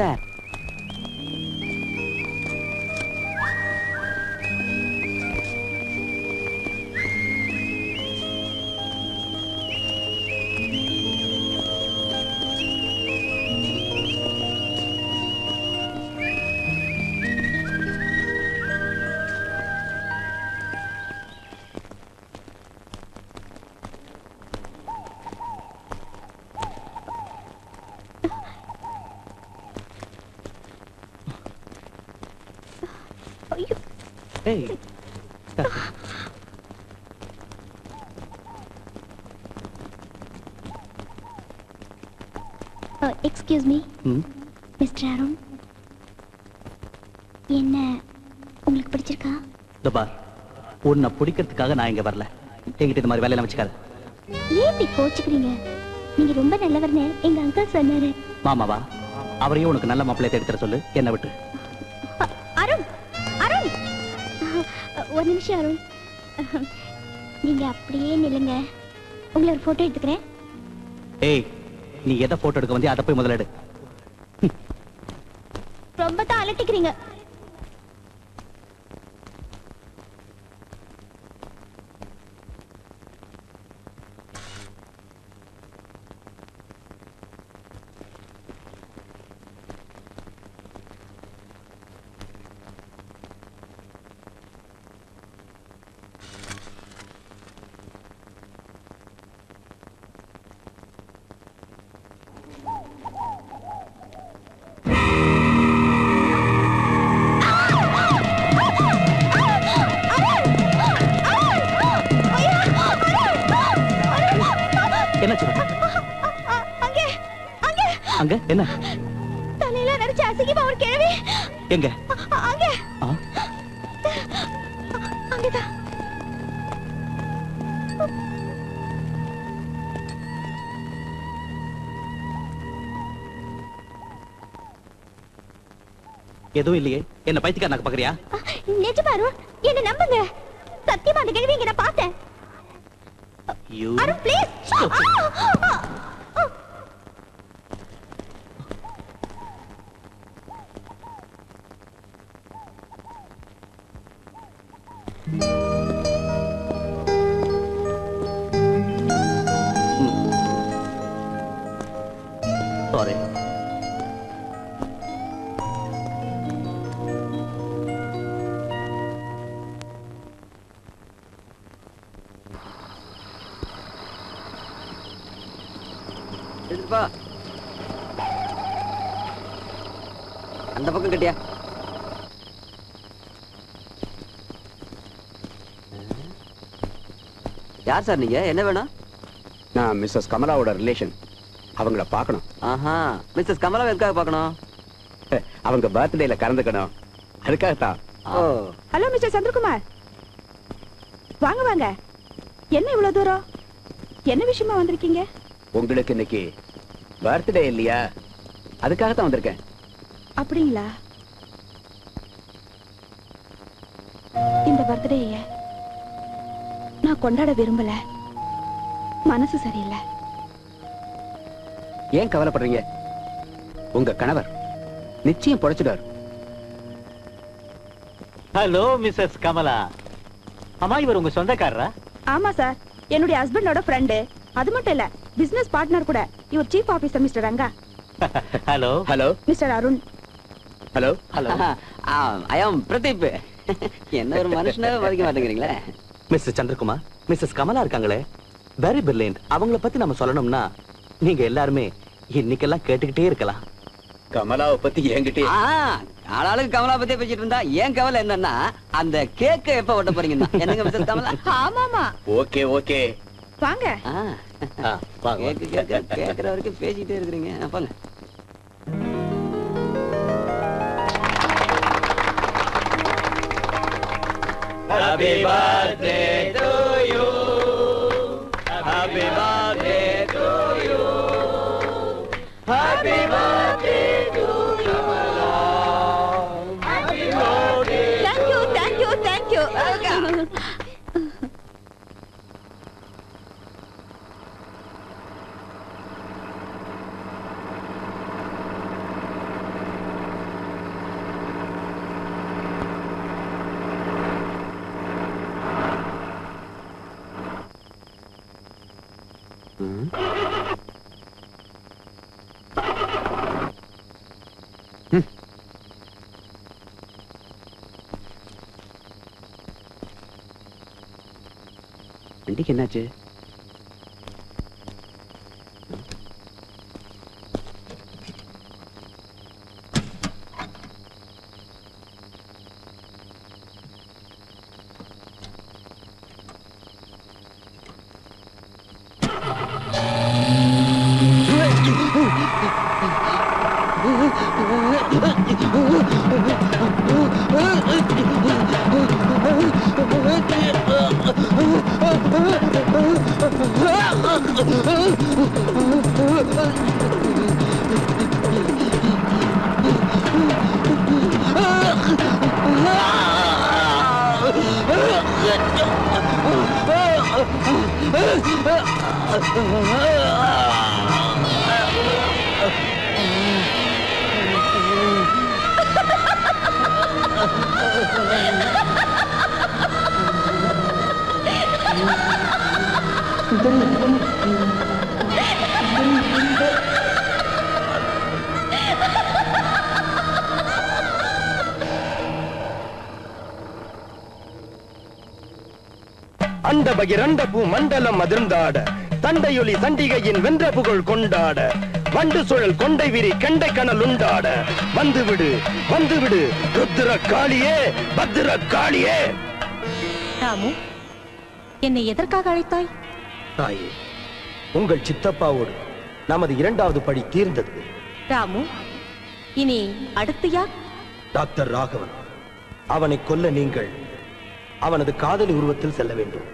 Hey. Uh, excuse me. Mister Arun, என்ன உங்களுக்கு பிடிச்சிருக்கா? பார், உன்னை பிடிக்கிறதுக்காக நான் இங்க வரல. என்கிட்ட இந்த மாதிரி வேலையெல்லாம் வச்சுக்காத. ஏன் இப்படி கோச்சுக்கிறீங்க? நீங்க ரொம்ப நல்லவர்னு எங்க அங்கிள் சொன்னாரு. மாமாவா? அவரையும் உனக்கு நல்ல மாப்பிள்ளைய தேடி தர சொல்லு, என்ன விட்டு. அருண், அருண், ஒரு நிமிஷம் அருண். நீங்க அப்படியே நில்லுங்க, உங்களை ஒரு போட்டோ எடுத்துக்கிறேன். ஏய், நீ எதை போட்டோ எடுக்க வந்து அதை போய் முதல்ல எடு. ரொம்ப தான் அலட்டிக்கிறீங்க. அங்க என்ன தலையில நடிச்ச அசிங்கமா ஒரு கிழவி. எங்க? அங்க. அங்கதான். எதுவும் இல்லையே. என்ன பைத்தியக்காரனாக்க பாக்குறியா? நிஜமாரு, என்ன நம்புங்க. சத்தியமா அந்த கிழவி இங்க நான் பார்த்தேன். அருண் ப்ளீஸ். Sorry. எடுப்பா. அந்த பக்கம் கட்டியா? யார் சார் நீங்க? என்ன வேணும்? நான் மிஸ்ஸஸ் கமலாவோட ரிலேஷன். அவங்கள பார்க்கணும். ஆஹா, மிஸ்ஸஸ் கமலா எதுக்காக பார்க்கணும்? அவங்க பர்த்டேல கலந்துக்கணும், அதுக்காகத்தான். ஓ, ஹலோ மிஸ்டர் சந்திரகுமார், வாங்க வாங்க. என்ன இவ்வளவு தூரம்? என்ன விஷயமா வந்திருக்கீங்க? உங்களுக்கு இன்னைக்கு பர்த்டே இல்லையா, அதுக்காகத்தான் வந்திருக்கேன். அப்படிங்களா? இந்த பர்த்டேய நான் கொண்டாட விரும்பல, மனசு சரியில்லை. ஏன் கவலைப்படுறீங்க? உங்க கணவர் நிச்சயம் பொழைச்சிடாரு. ஹலோ மிஸ்ஸஸ் கமலா, அம்மா இவர் உங்க சொந்தக்காரரா? ஆமா சார், என்னுடைய ஹஸ்பண்டோட ஃப்ரெண்டு. அது மட்டும் இல்ல, பிசினஸ் பார்ட்னர் கூட. இவர் chief officer mister Ranga. Hello hello mister Arun. Hello hello, I am Pradeep. என்ன ஒரு மனுஷனே மதிக்க மாட்டேங்கிறீங்களே. மிஸ்டர் சந்திரகுமார், மிஸ்ஸஸ் கமலா இருக்காங்களே, வெரி பிரில்லியன்ட். அவங்கள பத்தி நம்ம சொல்லணும்னா நீங்க எல்லாருமே இன்னைக்கெல்லாம் கேட்டுக்கிட்டே இருக்கலாம். கமலாவை பத்தி என்கிட்ட ஆளாளுக்கு கமலா பத்தி பேசிட்டு இருந்தா ஏன் கவலை என்னன்னா அந்த கேக்க எப்ப ஓட்ட போறீங்கன்னா என்னங்க மிஸ்டர் கமலா? ஆமாமா. ஓகே ஓகே வாங்க. கேக்கு கேக்க கேக்குற வரைக்கும் பேசிட்டே இருக்கீங்க. போங்க. Happy birthday to you. Happy birthday to you. Happy birthday to you. Happy birthday. Thank you, thank you, thank you. வண்டிக்கு என்னாச்சு? அண்ட பகிரண்ட பூ மண்டலம் அதிர்ந்தாட, தண்டையொலி சண்டிகையின் வென்ற புகழ் கொண்டாட, வண்டு சுழல் கொண்டை விரி கெண்டை கணல் உண்டாட, வந்துவிடு வந்துவிடு ருத்ர காளியே, பத்ர காளியே. ராமு, என்னை எதற்காக அழைத்தாய்? தாயே, உங்கள் சித்தப்பாவோடு நமது இரண்டாவது படி தீர்ந்தது. ராமு, இனி அடுத்து யார்? டாக்டர் ராகவன். அவனை கொல்ல நீங்கள் அவனது காதலி உருவத்தில் செல்ல வேண்டும்.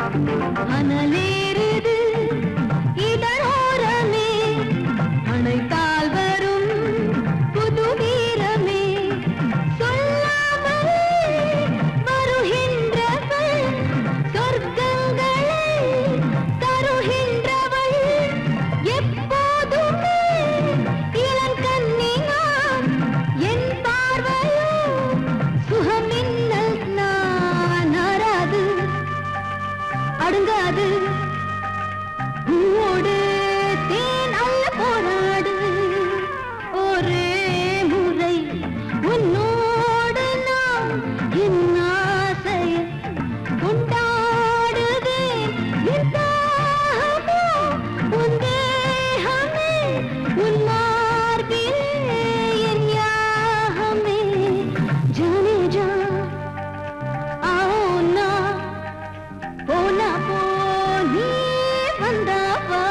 அனலேறுது இதழோரமே அணைத்தால் வரும் புது வீரமே சொல்லாமல் வருகின்றவள் சொர்க்கங்களை தருகின்றவள் எப்போதுமே இளங்கண்ணி நான் என் பார்வையோ சுகமின்னல் நான் ஆராது அடுங்காது பூவோடு தேன் அல்ல போராடு ஒரே முறை உன்னோடு நான் என் ஆசையை கொண்டாடுவேன் என் தாகமோ உன் தேகமே உன் மார்பிலே என் யாகமே ஜானே ஜா आओ ना போனா போ நீ வந்தாவா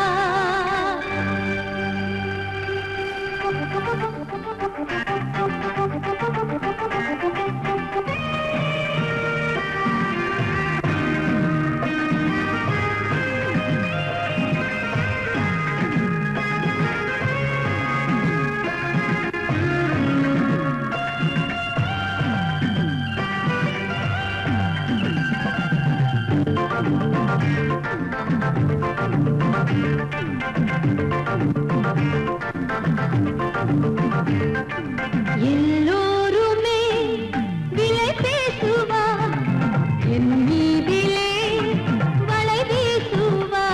எல்லோருமே விலை பேசுவா என் மீதிலே வலை வீசுவா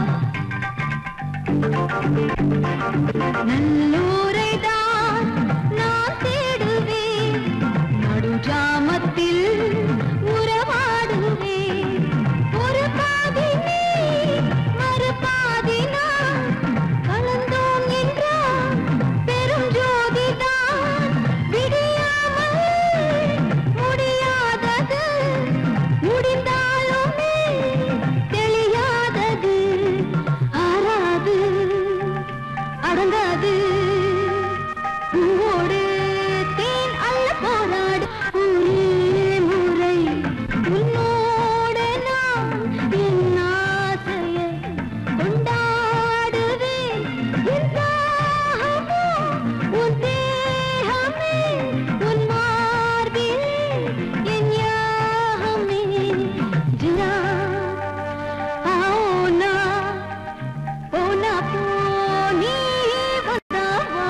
நல்லூரைதான் நான் தேடுவேன் நடுஜாமத்தில் உறவாடுவேன் ஒரு பாதி நீ மறு பாதி நான் கலந்தோம் என்றால் பெரும் ஜோதிதான் விடியாமல் முடியாதது முடிந்தாலுமே தெளியாதது ஆறாது அடங்காது பூவோடு தேன் அல்ல போராடு ஒரே முறை உன்னோடு நான் என் ஆசையை கொண்டாடுவேன் என் தாகமோ உன் தேகமே உன் மார்பிலே என் யாகமே ஜா आओ ना போனா போ நீ வந்தாவா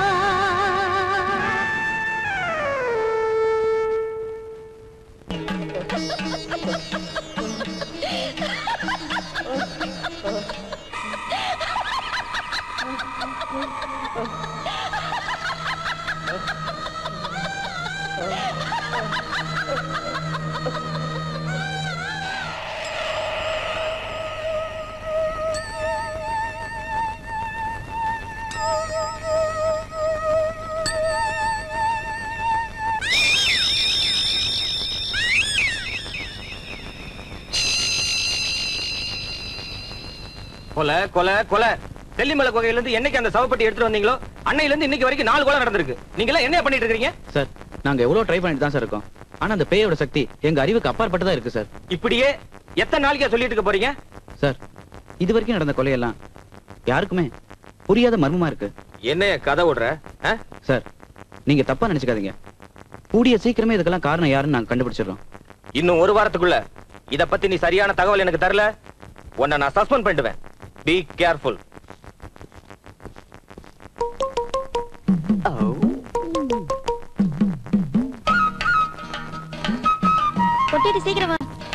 கொலை கொலை கொலை தெல்லிமலை குகையில இருந்து என்னைக்கு அந்த சவப்பட்டி எடுத்துட்டு வந்தீங்களோ அன்னையில இருந்து இன்னைக்கு வரைக்கும் நாலு கொலை நடந்திருக்கு. நீங்க எல்லாம் என்ன பண்ணிட்டு இருக்கீங்க சார்? நாங்க எவ்வளவு ட்ரை பண்ணிட்டு தான் சார் இருக்கோம். ஆனா அந்த பேயோட சக்தி எங்க அறிவுக்கு அப்பாற்பட்டதா இருக்கு சார். இப்படியே எத்தனை நாளைக்கா சொல்லிட்டு இருக்க போறீங்க? சார், இது வரைக்கும் நடந்த கொலையெல்லாம் யாருக்குமே புரியாத மர்மமா இருக்கு. என்ன கதை விடுற? சார், நீங்க தப்பா நினைச்சுக்காதீங்க. கூடிய சீக்கிரமே இதுக்கெல்லாம் காரணம் யாருன்னு நாங்க கண்டுபிடிச்சிடறோம். இன்னும் ஒரு வாரத்துக்குள்ள இத பத்தி நீ சரியான தகவல் எனக்கு தரல, உன்னை நான் சஸ்பெண்ட் பண்ணிடுவேன். Be careful. கொட்டிட்டு சீக்கிரம் வா.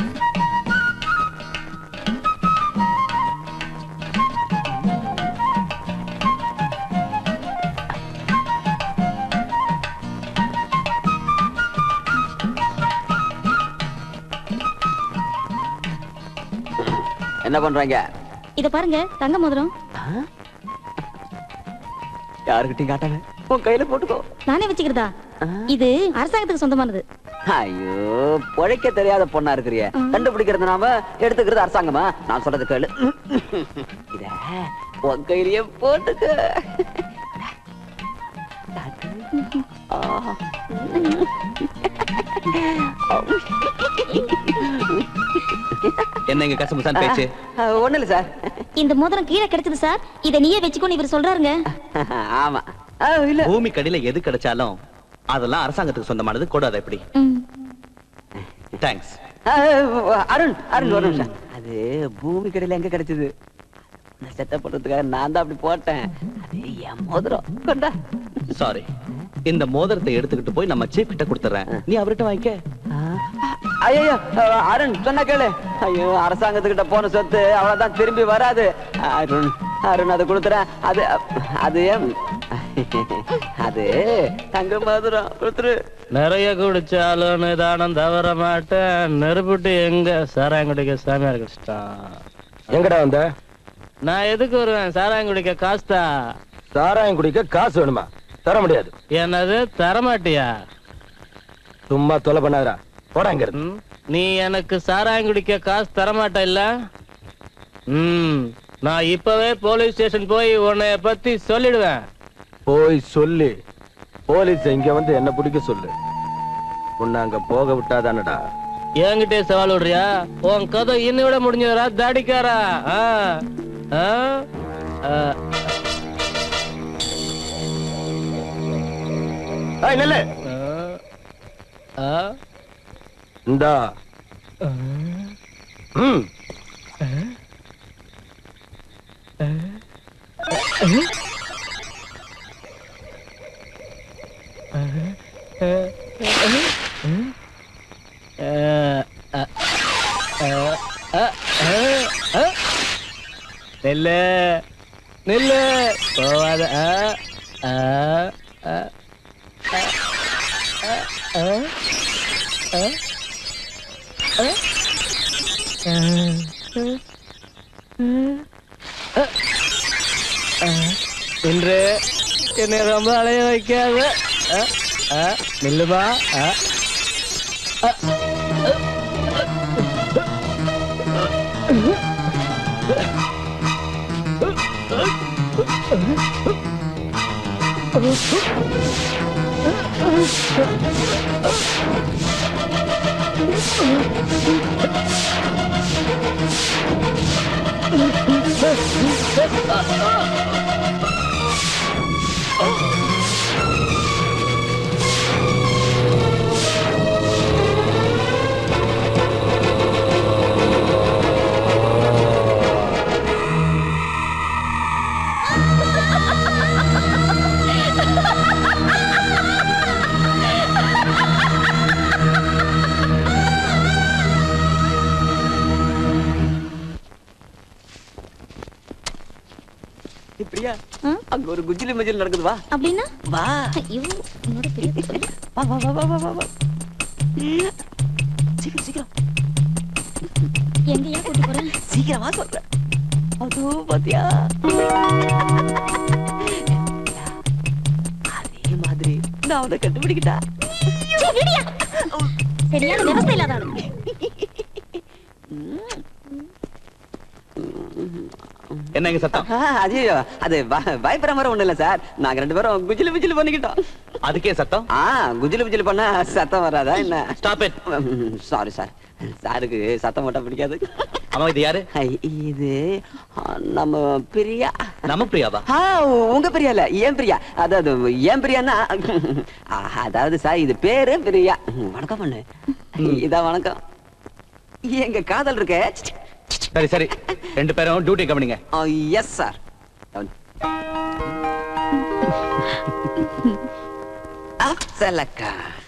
என்ன பண்றாங்க? இத பாருங்க, தங்க மோதிரம். யாருக்கிட்டையும் காட்டாம உன் கையில போட்டுக்கோ. நானே வச்சுக்கிறதா? இது அரசாங்கத்துக்கு சொந்தமானது. ஐயோ, பொழைக்க தெரியாத பொண்ணா இருக்கிறிய. கண்டுபிடிக்கிறது நாம, எடுத்துக்கிறது அரசாங்கமா? நான் சொல்றது கேளு. இத உன் கையிலேயே போட்டுக்க. என்ன இங்க கசமுசான் பேச்சு? ஒண்ணு இல்ல சார். இந்த மோதிரம் கீழே கிடைச்சது சார். இதை நீயே வச்சுக்கோன்னு இவர் சொல்றாருங்க. ஆமா. இல்ல பூமி கடியில எது கிடைச்சாலும் அதெல்லாம் அரசாங்கத்துக்கு சொந்தமானது. கூடாது எப்படி? தேங்க்ஸ். அருண் அருண் ஒரு நிமிஷம். அது பூமி கடையில எங்க கிடைச்சது? செட்டப் பண்றதுக்காக நான் தான் அப்படி போட்டேன். அது என் மோதிரம். கொண்டா. சாரி. இந்த மோதிரத்தை எடுத்துக்கிட்டு போய் நம்ம சீஃப் கிட்ட கொடுத்துறேன். நீ அவர்கிட்ட வாங்கிக்க. ஐயோ அருண் சொன்ன கேளு. ஐயோ அரசாங்கத்துக்கிட்ட போன சொத்து அவ்வளவுதான் திரும்பி வராது. அருண் அருண் அதை கொடுத்துறேன். அது அது அது தங்க மோதிரம் கொடுத்துரு. நிறைய குடிச்சாலும் நிதானம் தவற மாட்டேன். நெருப்புட்டு எங்க சாராயங்குடிக்க சாமியார் கடிச்சிட்டான். எங்கடா வந்த? நான் எதுக்கு வருவேன்? சாராயம் குடிக்க காசுதா. சாராயம் குடிக்க காசு வேணுமா? தர முடியாது. என்னது தரமாட்டியா? சும்மா தொலை பண்ணாதடா. போடாங்க. நீ எனக்கு சாராயம் குடிக்க காசு தரமாட்ட இல்ல? ம் நான் இப்பவே போலீஸ் ஸ்டேஷன் போய் உன்னைய பத்தி சொல்லிடுவேன். போய் சொல்லி போலீஸ் இங்க வந்து என்ன பிடிக்க சொல்லு. உன்னை அங்க போக விட்டாதானடா. என்கிட்டே சவால் விடுறியா? உன் கதை இன்னை விட முடிஞ்சதா தாடிக்காரா? நெல்லு இந்தா. ம் நெல்லு நெல்லு போவாத. இன்று என்னை ரொம்ப அலைய வைக்காத. நில்லுமா. பிரியா அங்க ஒரு குஜிலி மஜில் நடக்குது. வா. அப்படின்னா வா. ஐயோ என்னோட பெரிய சொல்லு. வா வா வா வா வா வா. சீக்கிரம் சீக்கிரம். எங்கயா கூட்டி போறேன்? சீக்கிரமா சொல்றேன். அதோ பாத்தியா? அதே மாதிரி நான் அவனை கண்டுபிடிக்கிட்டா. சரியான விவசாய இல்லாத ஆளு. என்னங்க சத்தம்? ஐயோ அது பயப்படுற மாதிரி ஒண்ணு இல்ல சார். நாங்க ரெண்டு பேரும் குஜிலி குஜிலி பண்ணிக்கிட்டோம். அதுக்கே சத்தம்? ஆ குஜிலி குஜிலி பண்ணா சத்தம் வராதா என்ன? Stop it. Sorry sir. சாருக்கு சத்தம் போட்டா பிடிக்காது. ஆமா இது யாரு? இது நம்ம பிரியா. நம்ம பிரியாவா? உங்க பிரியா இல்ல ஏன் பிரியா. அதாவது ஏன் பிரியான்னா அதாவது சார் இது பேரு பிரியா. வணக்கம் பண்ணு. இதான் வணக்கம். எங்க காதல் இருக்க. சரி சரி ரெண்டு பேரும் டியூட்டி கவனிங்க. Yes sir. அப்சலக்கா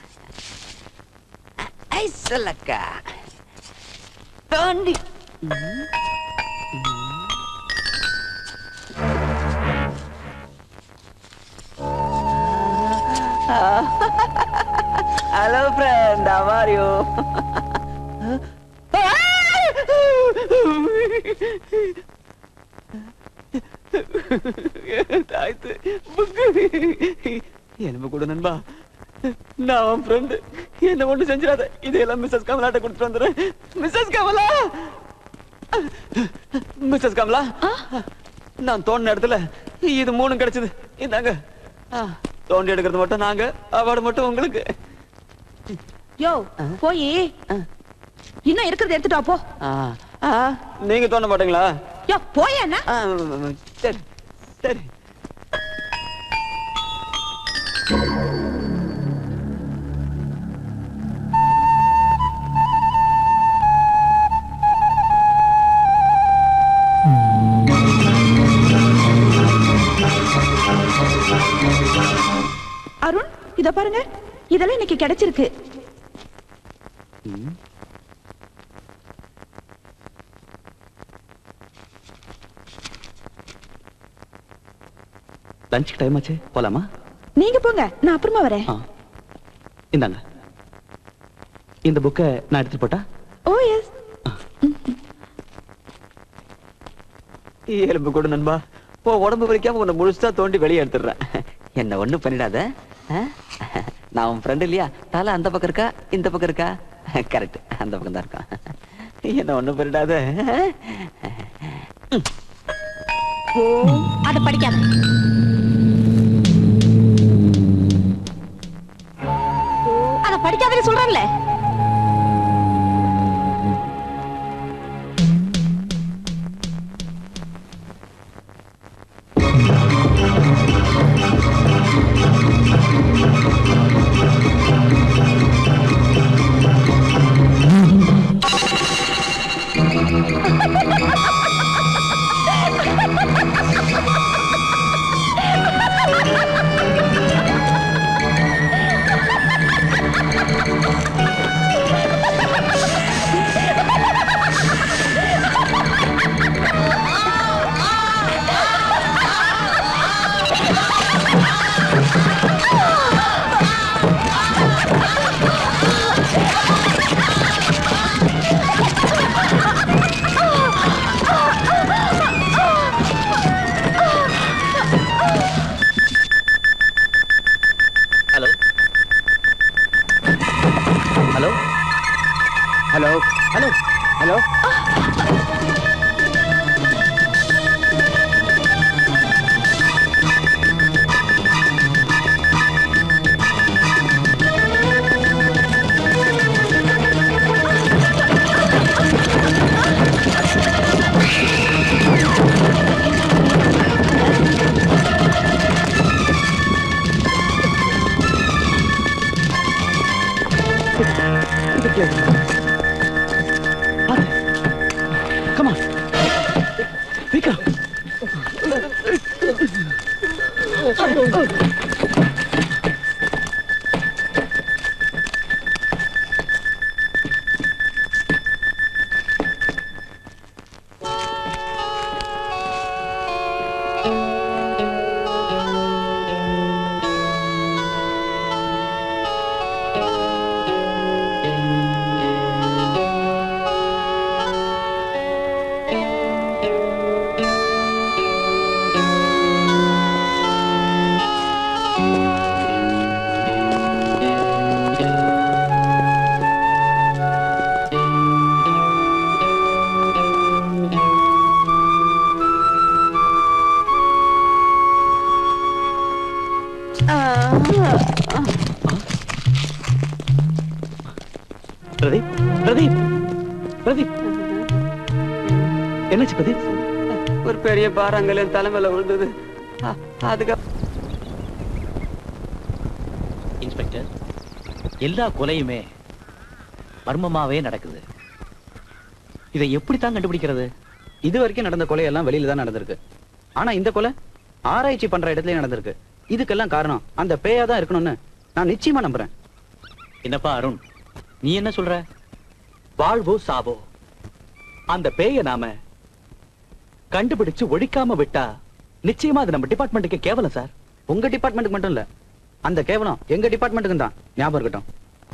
ஐசலக்கா தாண்டி. Hello friend, how are you? என்ன கூட நண்பா, நான் அவன் ஃப்ரெண்டு. என்ன ஒண்ணு செஞ்சிடாத. இதையெல்லாம் மிஸ்ஸஸ் கமலாட்ட கொடுத்துட்டு வந்துடுறேன். மிஸ்ஸஸ் கமலா, மிஸ்ஸஸ் கமலா, நான் தோண்டின இடத்துல இது மூணும் கிடைச்சது. இந்தாங்க. தோண்டி எடுக்கிறது மட்டும் நாங்க, அவார்டு மட்டும் உங்களுக்கு. யோ போய் இன்னும் இருக்கிறத எடுத்துட்டு வா போ. நீங்க தோண மாட்டீங்களா? யோ போயேன்னா. சரி சரி. அருண் இத பாருங்க, இதெல்லாம் இன்னைக்கு கிடைச்சிருக்கு. லஞ்சுக்கு டைம் ஆச்சு, போலாமா? நீங்க போங்க, நான் அப்புறமா வரேன். இந்தாங்க, இந்த புக்கை நான் எடுத்துட்டு போட்டா? Oh yes. எலும்பு கூட நண்பா, ஓ உடம்பு வலிக்காம உன்னை முழுசா தோண்டி வெளியே எடுத்துடுறேன். என்ன ஒண்ணும் பண்ணிடாத. நான் உன் ஃப்ரெண்ட் இல்லையா? தலை அந்த பக்கம் இருக்கா இந்த பக்கம் இருக்கா? கரெக்ட், அந்த பக்கம் தான் இருக்கான். என்ன ஒண்ணும் பண்ணிடாத. அத படிக்காத. அத படிக்காதன்னு சொல்றேன்ல. Hello hello hello Come on. Pick up. Pradeep Pradeep Pradeep என்னாச்சு பிரதீப்? ஒரு பெரிய பாறாங்கல் என் தலைமையில விழுந்தது. அதுக்கு இன்ஸ்பெக்டர், எல்லா கொலையுமே மர்மமாவே நடக்குது. இதை எப்படித்தான் கண்டுபிடிக்கிறது? இது வரைக்கும் நடந்த கொலையெல்லாம் வெளியில தான் நடந்திருக்கு. ஆனா இந்த கொலை ஆராய்ச்சி பண்ற இடத்துலயே நடந்திருக்கு. இதுக்கெல்லாம் காரணம் அந்த பேயா தான் இருக்கணும்னு நான் நிச்சயமா நம்புறேன். என்னப்பா அருண், நீ என்ன சொல்ற? வாழ்வோ சாவோ, அந்த பேய நாம கண்டுபிடிச்சு ஒழிக்காம விட்டா நிச்சயமா அது நம்ம டிபார்ட்மெண்ட்டுக்கு கேவலம் சார். உங்க டிபார்ட்மெண்ட்டுக்கு மட்டும் இல்ல, அந்த கேவலம் எங்க டிபார்ட்மெண்ட்டுக்கு தான். ஞாபகம் இருக்கட்டும்.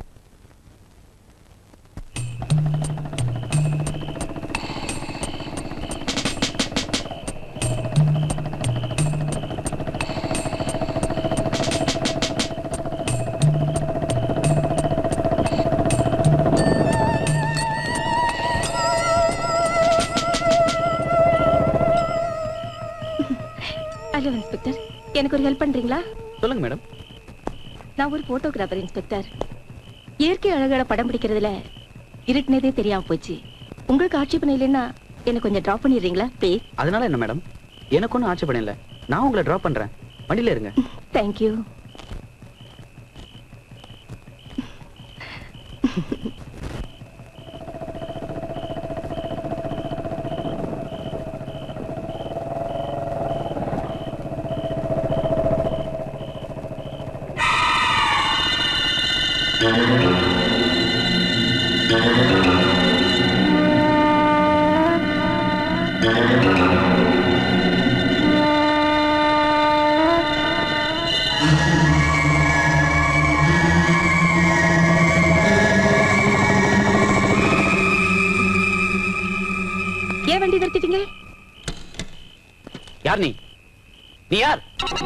ஹலோ இன்ஸ்பெக்டர், எனக்கு ஒரு ஹெல்ப் பண்றீங்களா? சொல்லுங்க மேடம். நான் ஒரு போட்டோகிராஃபர் இன்ஸ்பெக்டர். இயற்கை அழகான படம் பிடிக்கிறதுல இருட்டுனதே தெரியாம போச்சு. உங்களுக்கு ஆட்சேபணம் இல்லைன்னா என்ன கொஞ்சம் டிராப் பண்ணிடுறீங்களா ப்ளீஸ்? அதனால என்ன மேடம், எனக்கு ஒன்றும் ஆட்சேபணம் இல்லை. நான் உங்களை டிராப் பண்றேன், வண்டியில இருங்க. தேங்க்யூ. ஏன் வண்டி நிறுத்திட்டீங்க? யார் நீ? நீ யார்?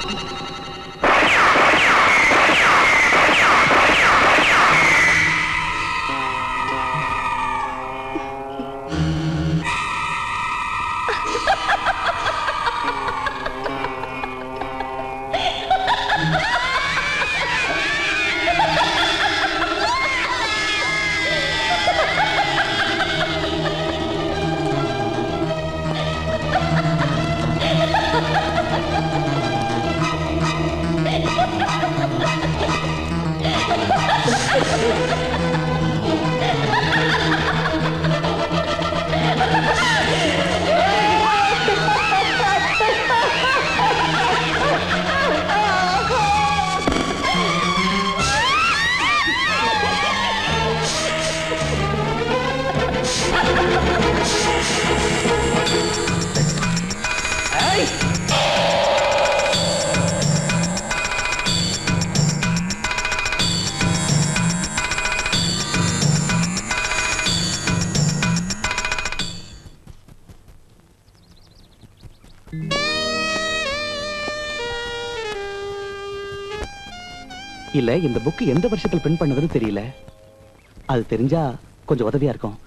இல்ல, இந்த புக் எந்த வருஷத்துல பிரிண்ட் பண்ணதுன்னு தெரியல. அது தெரிஞ்சா கொஞ்சம் உதவியா இருக்கும்.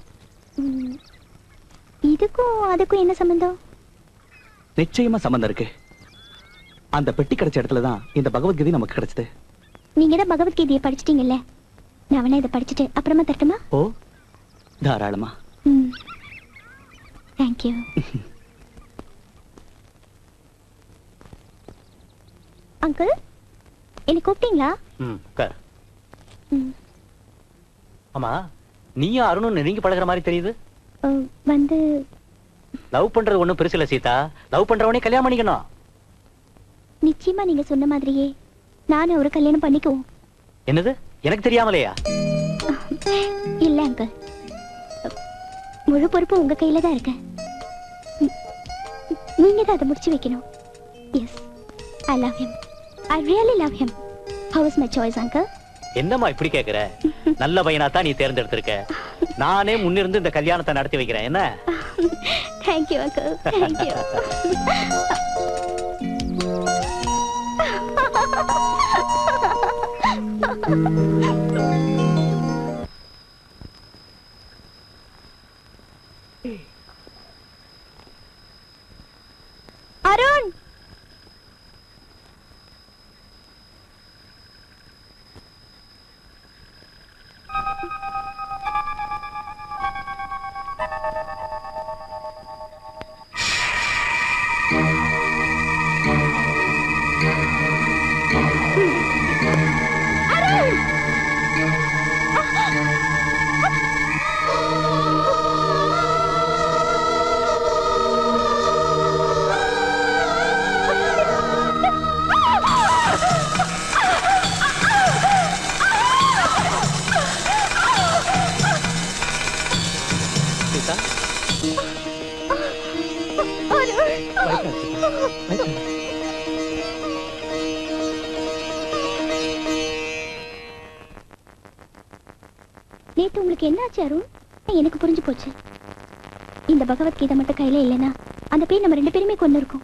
இதுக்கும் அதுக்கும் என்ன சம்பந்தம்? நிச்சயமா சம்பந்தம் இருக்கு. அந்த பெட்டி கிடைச்ச இடத்துல தான் இந்த பகவத்கீதை நமக்கு கிடைச்சது. நீங்க தான் பகவத்கீதையை படிச்சிட்டீங்கல்ல, நான் வேணா இதை படிச்சுட்டு அப்புறமா தரட்டுமா? ஓ, தாராளமா. தேங்க்யூ. அங்கிள், என்ன கூப்பிட்டீங்களா? ம், உட்கார். ஆமா, நீயும் அருணும் நெருங்கி பழகுற மாதிரி தெரியுது. வந்து லவ் பண்றது ஒண்ணும் பெருசு இல்ல சீதா. லவ் பண்றவனே கல்யாணம் பண்ணிக்கணும். நிச்சயமா நீங்க சொன்ன மாதிரியே நானும் ஒரு கல்யாணம் பண்ணிக்குவோம். என்னது, எனக்கு தெரியாமலையா? இல்ல அங்கிள், முழு பொறுப்பு உங்க கையில தான் இருக்கு. நீங்க தான் அதை முடிச்சு வைக்கணும். Yes, I love him. I really love him. How is my choice, uncle? என்னம்மா இப்படி கேக்குற? நல்ல பையனா தான் நீ தேர்ந்தெடுத்திருக்க. நானே முன்னிருந்து இந்த கல்யாணத்தை நடத்தி வைக்கிறேன். என்ன? Thank you, uncle. Thank you. Arun, நேத்து உங்களுக்கு என்னாச்சு அருண்? எனக்கு புரிஞ்சு போச்சு. இந்த பகவத்கீதை மட்டும் கையில இல்லைன்னா அந்த பேர் நம்ம ரெண்டு பேருமே கொண்டு இருக்கோம்.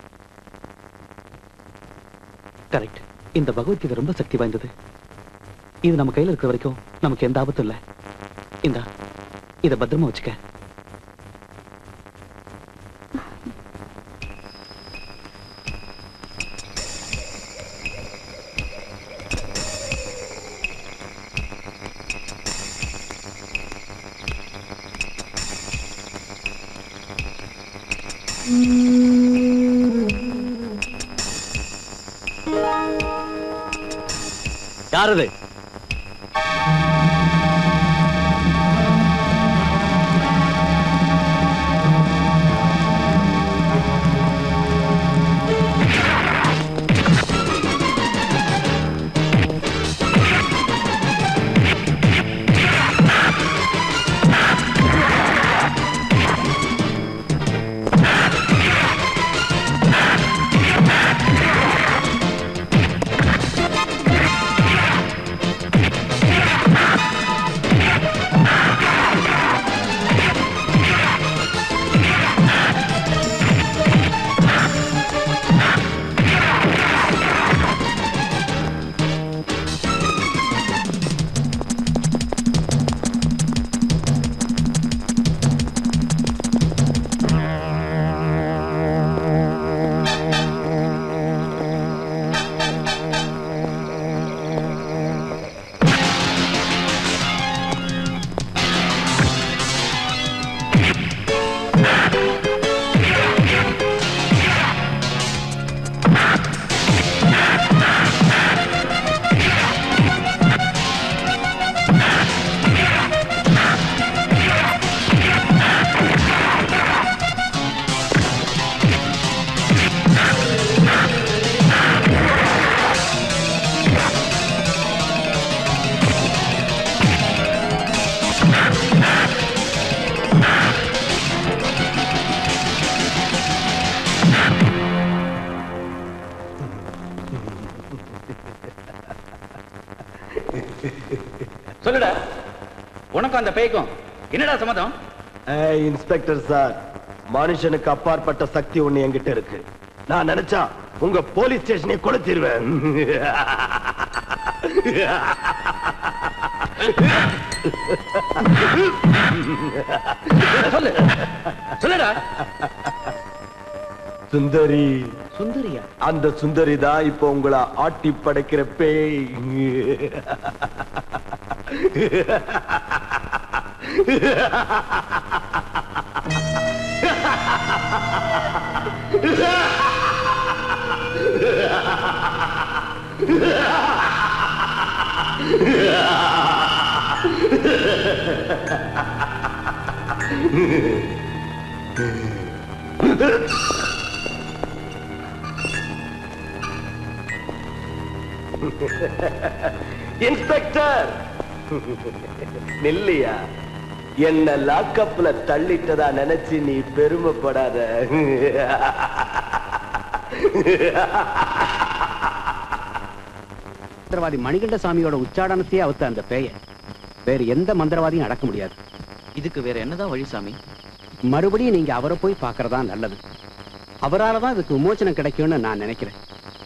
கரெக்ட். இந்த பகவத்கீதை ரொம்ப சக்தி வாய்ந்தது. இது நம்ம கையில இருக்கிற வரைக்கும் நமக்கு எந்த ஆபத்தும் இல்லை. இந்தா, இதை பத்திரமா வச்சுக்க. யாரது? சொல்லுடா, உனக்கும் அந்த பேய்க்கும் என்னடா சம்மதம்? இன்ஸ்பெக்டர் சார், மனுஷனுக்கு அப்பாற்பட்ட சக்தி ஒண்ணு என்கிட்ட இருக்கு. நான் நினைச்சா உங்க போலீஸ் ஸ்டேஷனை கொளுத்திடுவேன். சொல்லு, சொல்லுடா. சுந்தரி. சுந்தரியா? அந்த சுந்தரி தான் இப்போ உங்களை ஆட்டி படைக்கிற பேய். இன்ஸ்பெக்டர் நில்லையா? என்ன லாக்கப்ல தள்ளிட்டதா நினைச்சு நீ பெருமைப்படாத. மந்திரவாதி மணிகண்டசாமியோட உச்சாடனத்தையே அவுத்த அந்த பேய வேற எந்த மந்திரவாதியும் அடக்க முடியாது. இதுக்கு வேற என்னதான் வழி சாமி? மறுபடியும் நீங்க அவரை போய் பார்க்கறதா நல்லது. அவரால தான் இதுக்கு விமோசனம் கிடைக்கும்னு நான் நினைக்கிறேன்.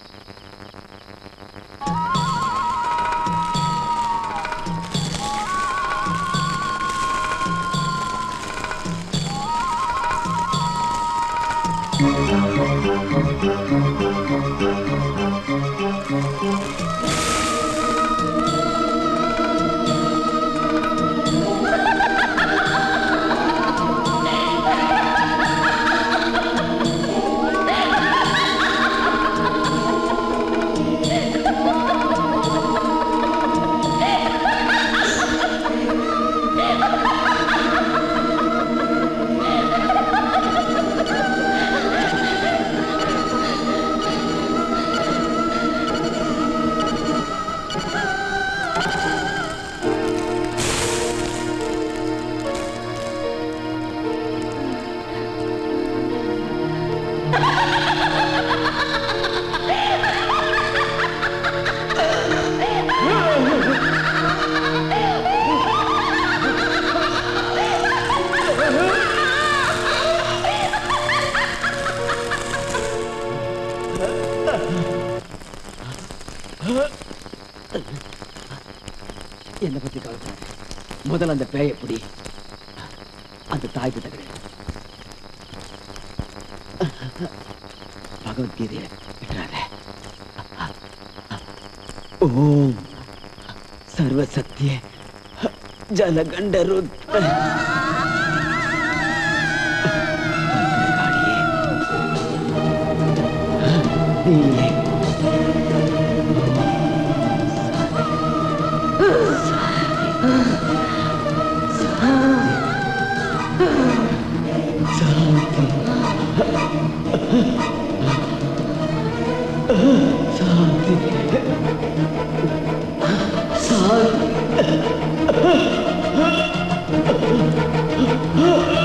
என்ன பத்தி கவலை முதல்ல அந்த பேய எப்படி அந்த தாய் கிட்ட கிடையாது. பகவத்கீதையை விட்டுறாத. ஓம் சர்வசக்திய ஜலகண்டருத்ர நீயே சாந்தி சாந்தி சாந்தி